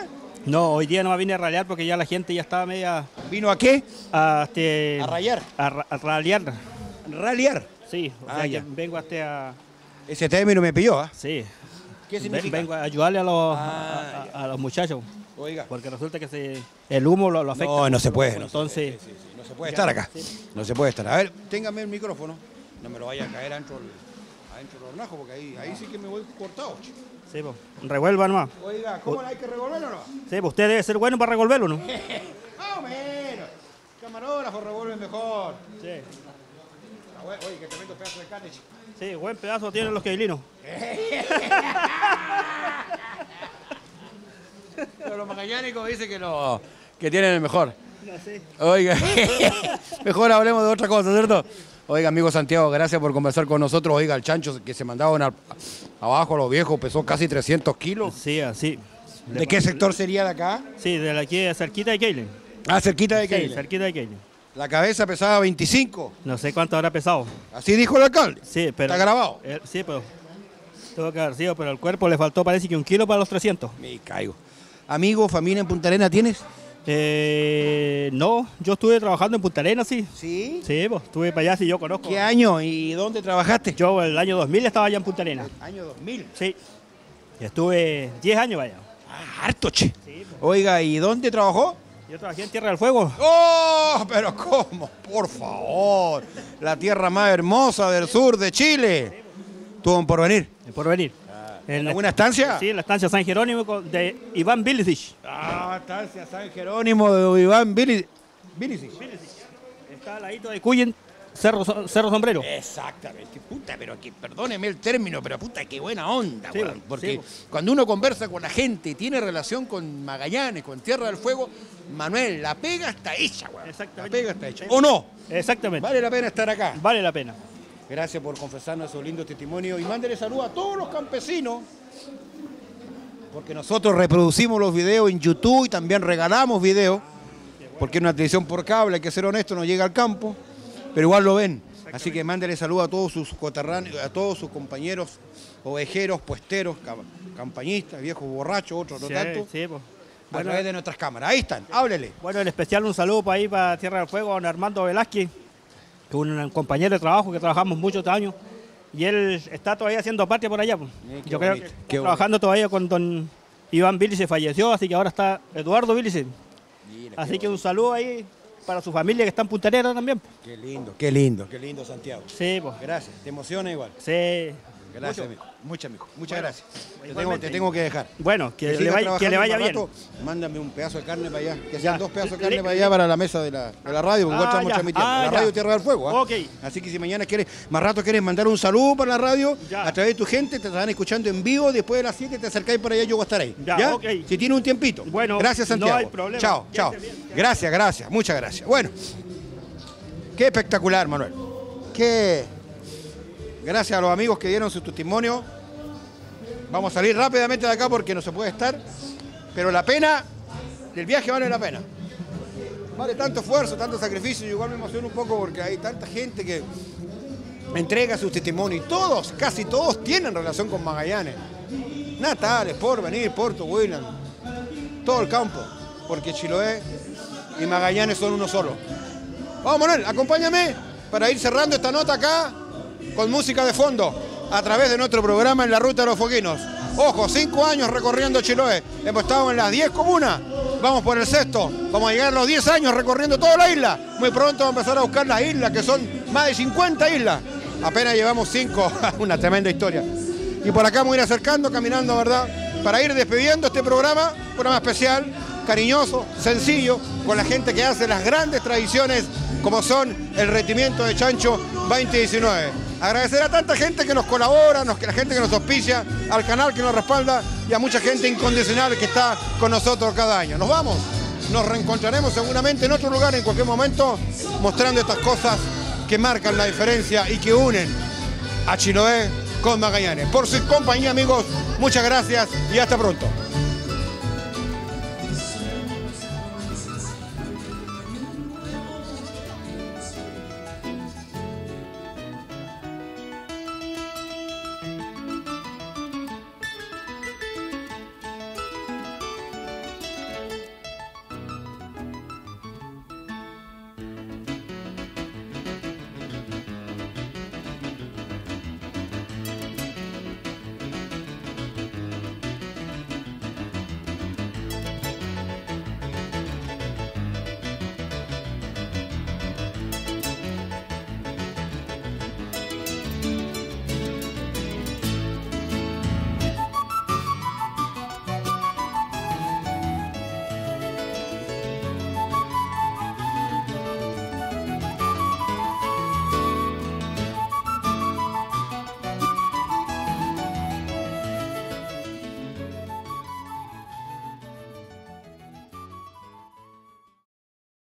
No, hoy día no me vine a ralear porque ya la gente ya estaba media... ¿Vino a qué? A, este, ¿A rayar? A, ra- a ralear. ¿Ralear? Sí, o Ah, sea, ya. que vengo hasta a... Ese término me pilló, ¿ah? Sí. ¿Qué Ven- significa? Vengo a ayudarle a los, Ah, a, a- a los muchachos. Oiga. Porque resulta que se, el humo lo, lo afecta. No, no se puede. No, Entonces, se, sí, sí, no se puede estar acá. No se puede estar. A ver, téngame el micrófono. No me lo vaya a caer adentro del, adentro del hornajo, porque ahí, ahí sí que me voy cortado. chico. sí, pues, revuelva nomás. Oiga, ¿cómo hay que revolverlo o no? Sí, pues usted debe ser bueno para revolverlo, ¿no? Más o menos. Camarógrafo revuelve mejor. Sí. Ah, bueno, oye, que tremendo pedazo de carne, chico. Sí, buen pedazo tienen los queilinos. Pero los magallánicos dicen que no, que tienen el mejor. No sé. Oiga, mejor hablemos de otra cosa, ¿cierto? Oiga, amigo Santiago, gracias por conversar con nosotros. Oiga, el chancho que se mandaban al- abajo a los viejos pesó casi trescientos kilos. Sí, así. ¿De qué sector sería de acá? Sí, de aquí cerquita de Keilen. Ah, cerquita de Sí, Keilen. cerquita de Keilen. La cabeza pesaba veinticinco. No sé cuánto habrá pesado. Así dijo el alcalde. Sí, pero... ¿Está grabado? eh, sí, pero... Tuvo que haber sido, pero el cuerpo le faltó parece que un kilo para los trescientos. Me caigo. Amigo, familia en Punta Arenas, ¿tienes? Eh, no, yo estuve trabajando en Punta Arenas, sí. ¿Sí? Sí, pues estuve para allá, sí, yo conozco. ¿Qué año y dónde trabajaste? Yo el año dos mil estaba allá en Punta Arenas. Año dos mil. Sí. Y estuve diez años allá. Ah, harto, che. Sí, pues. Oiga, ¿y dónde trabajó? Yo trabajé en Tierra del Fuego. ¡Oh! ¿Pero cómo? Por favor. La tierra más hermosa del sur de Chile. Tuvo un porvenir. Por venir. ¿En alguna estancia? Sí, en la estancia San Jerónimo con- de Iván Bilicic. Ah, estancia San Jerónimo de Iván Bilicic. Bilicic. Está al ladito de Cuyen, Cerro, Cerro Sombrero. Exactamente. Puta, pero que, perdóneme el término, pero puta, qué buena onda, Sí, weón. Porque sí. cuando uno conversa con la gente y tiene relación con Magallanes, con Tierra del Fuego, Manuel, la pega está hecha, weón. Exactamente. La pega está hecha. ¿O no? Exactamente. Vale la pena estar acá. Vale la pena. Gracias por confesarnos su lindo testimonio y mándele saludos a todos los campesinos, porque nosotros reproducimos los videos en YouTube y también regalamos videos, porque es una televisión por cable, hay que ser honesto, no llega al campo, pero igual lo ven. Así que mándele saludos a todos sus coterráneos, a todos sus compañeros ovejeros, puesteros, cam- campañistas, viejos borrachos, otros no Sí, tanto, sí, pues. a Bueno, través de nuestras cámaras. Ahí están, háblele. bueno, en especial un saludo para ahí para Tierra del Fuego a don Armando Velázquez, que es un compañero de trabajo que trabajamos muchos años. Y él está todavía haciendo parte por allá. Pues. Eh, qué Yo creo bonito, que está qué trabajando todavía con don Iván Billy, se falleció, así que ahora está Eduardo Billy. Mira, Así qué que un saludo ahí para su familia que está en Punta Arenas también. Qué lindo, qué lindo, qué lindo, Santiago. Sí, pues. Gracias, te emociona igual. Sí. Gracias, Mucho. amigo. Muchas, amigo. Muchas Bueno, gracias. Te tengo, igualmente. te tengo que dejar. Bueno, que, le sigas vaya, que le trabajando vaya un bien. rato. Mándame un pedazo de carne para allá. Que sean Ya. dos pedazos de Le- carne para allá para la mesa de la, de la radio, porque Ah, igual estamos ya. transmitiendo. Ah, la ya. radio Tierra del Fuego. ¿ah? Ok. Así que si mañana quieres, más rato quieres mandar un saludo para la radio, Ya. a través de tu gente, te estarán escuchando en vivo. Después de las siete te acercáis para allá, yo voy a estar ahí. Ya, ok. Si tiene un tiempito. Bueno, gracias, no Santiago. hay problema. Chao, Que chao. esté bien. Gracias, gracias. Muchas gracias. Bueno, qué espectacular, Manuel. Qué. Gracias a los amigos que dieron su testimonio. Vamos a salir rápidamente de acá porque no se puede estar. Pero la pena del viaje vale la pena. Vale tanto esfuerzo, tanto sacrificio. Yo igual me emociono un poco porque hay tanta gente que entrega sus testimonios. Y todos, casi todos, tienen relación con Magallanes. Natales, Porvenir, Puerto William. Todo el campo. Porque Chiloé y Magallanes son uno solo. Vamos, Manuel, acompáñame para ir cerrando esta nota acá con música de fondo a través de nuestro programa En la Ruta de los Fueguinos. Ojo, cinco años recorriendo Chiloé. Hemos estado en las diez comunas. Vamos por el sexto. Vamos a llegar a los diez años recorriendo toda la isla. Muy pronto vamos a empezar a buscar las islas, que son más de cincuenta islas. Apenas llevamos cinco. Una tremenda historia. Y por acá me voy a ir acercando, caminando, ¿verdad? Para ir despidiendo este programa, un programa especial, cariñoso, sencillo, con la gente que hace las grandes tradiciones como son el Regimiento de Chancho veinte diecinueve. Agradecer a tanta gente que nos colabora, a la gente que nos auspicia, al canal que nos respalda y a mucha gente incondicional que está con nosotros cada año. Nos vamos, nos reencontraremos seguramente en otro lugar en cualquier momento, mostrando estas cosas que marcan la diferencia y que unen a Chiloé con Magallanes. Por su compañía, amigos, muchas gracias y hasta pronto.